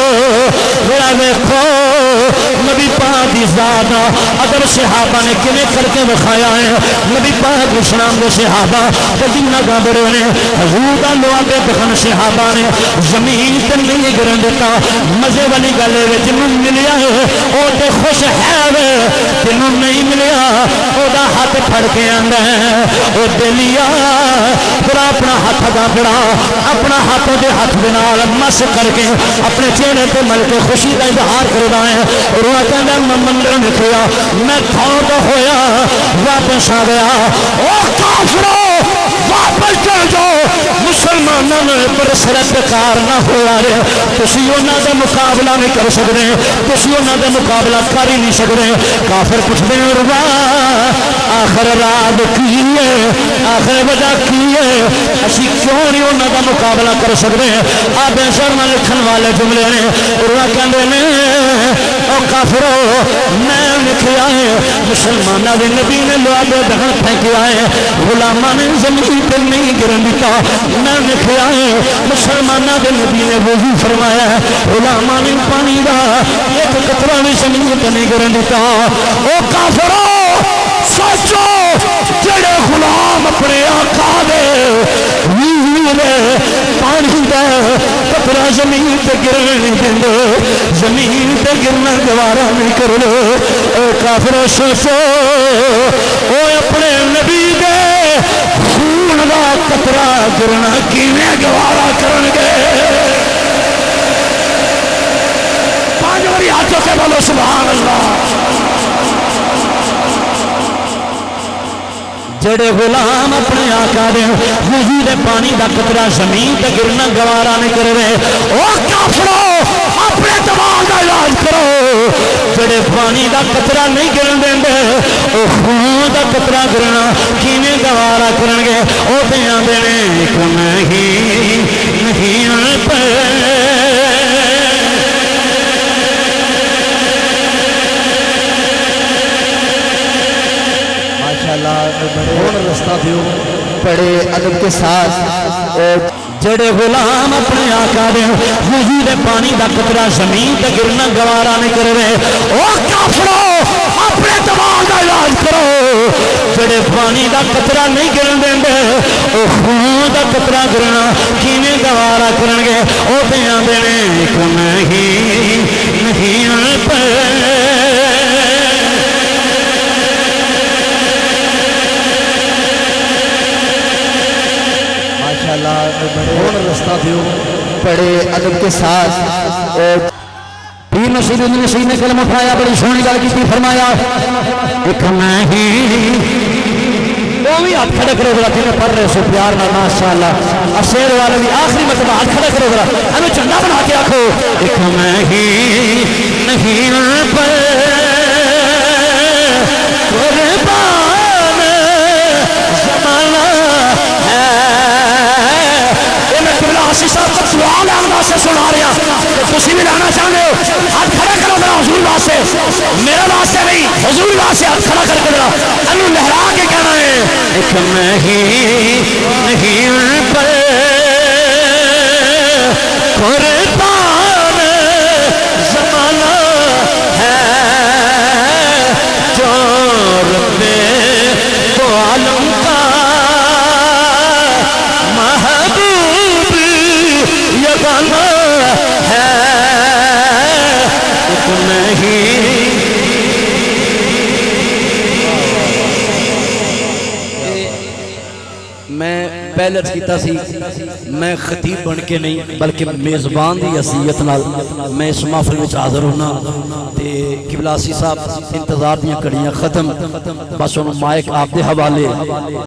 ذرا دیکھو نبی پاک کی ذات اگر صحابہ نے کیویں کر کے دکھایا ہے نبی پاک اسلام کے صحابہ جنہ گابڑے نے حضور کا لوا کے دکھن صحابہ نے زمین تے نہیں گرن دیتا مزے والی گل ہے جنوں ملیا ہے وہ تے خوش ہے جنوں نہیں ملیا وہ ہاتھ پھڑ کے آندا ہے وہ دلیا پورا اپنا ہاتھ دا بڑا اپنا ہاتھ دے ہاتھ دے نال مس کر کے اپنے چہرے تے مل کے خوشی کا اظہار کردا ہے اور وہ کہندا میں مندر نکلیا میں تھوڑا ہویا واپس آ گیا او کافرو واپس چل جاؤ مسلمانوں نے پر سرت کار نہ ہوا رہے تسی انہاں دا مقابلہ نہیں کر سکتے تسی انہاں دا مقابلہ کر ہی نہیں سکتے کافر پوچھتے ہیں روا آخر رات کی ہے آخر وجہ کی ہے اسی کیوں نہیں انہاں دا مقابلہ کر سکتے آپ سر میں لکھن والے جملے نے روا کہندے نے او کافرو میں لکھیا ہے مسلمانوں دے نبی نے لوا دے دہن پھینکیا ہے غلاماں نے زمین پہ نہیں گرن دیتا میں لکھیا ہے مسلمانوں دے نبی نے وضو فرمایا ہے غلاماں نے پانی دا ایک قطرہ بھی زمین پہ نہیں گرن دیتا او کافرو سوچو جڑے غلام اپنے آقا دے پانی دا قطرہ زمین پہ گرن نہیں دیندے زمین پہ گرنا گوارا نہیں کر لو اے کافر سوچو او اپنے نبی دے خون دا قطرہ گرنا کیویں گوارا کرن گے کبھی ہاتھوں سے بولو سبحان اللہ۔ جڑے غلام اپنے آقا دے وضو دے پانی دا قطرہ زمین تے گرنا گوارا نہیں کر رہے، او کافرو اپنے دماغ دا علاج کرو۔ جڑے پانی دا قطرہ نہیں گرن دیں دے، او خون دا قطرہ گرنا کینے گوارا کرن گے، او دیاں دینے ایک نہیں نہیں پہ بڑے رستہ دیو بڑے ادب کے ساتھ۔ جڑے غلام اپنے آقا دے وضو دے پانی دا قطرہ زمین تے گرنا گوارا نہیں کر رہے، او کافرو اپنے دماغ دا علاج کرو۔ جڑے پانی دا قطرہ نہیں گرن دیں دے، او خون دا قطرہ گرنا کینے گوارا کرن گے، او دیاں دینے ایک نہیں نہیں پہ بڑے رستہ دیو بڑے ادب کے ساتھ۔ پیر نصیر الدین نصیر نے کلمہ اٹھایا، بڑی سونی گل کی، فرمایا ایک نہیں، وہ بھی ہاتھ کھڑے کرو ذرا جنہیں پڑھ رہے سو پیار نہ ماشاءاللہ، اشیر والے بھی آخری مرتبہ ہاتھ کھڑے کرو ذرا، ہمیں چندہ بنا کے آکھو ایک نہیں نہیں پر قربان زمانہ ہے۔ آسی صاحب تک سوال ہے انداز سے سنا رہا کہ تسی بھی لانا چاہنے ہو، ہاتھ کھڑا کرو ذرا حضور واسطے، میرا واسطے نہیں، حضور واسطے ہاتھ کھڑا کر کے ذرا انہوں لہرا کے کہنا ہے ایک نہیں نہیں پر قربان زمانہ ہے، جو رب تو عالم کا محبوب یگانہ ہے، ایک نہیں۔ میں پہلے عرض کیتا سی میں خطیب بن کے نہیں بلکہ میزبان دی حیثیت نال میں اس محفل وچ حاضر ہونا تے قبلہ سی صاحب انتظار دیاں کڑیاں ختم، بس انہوں مائک آپ دے حوالے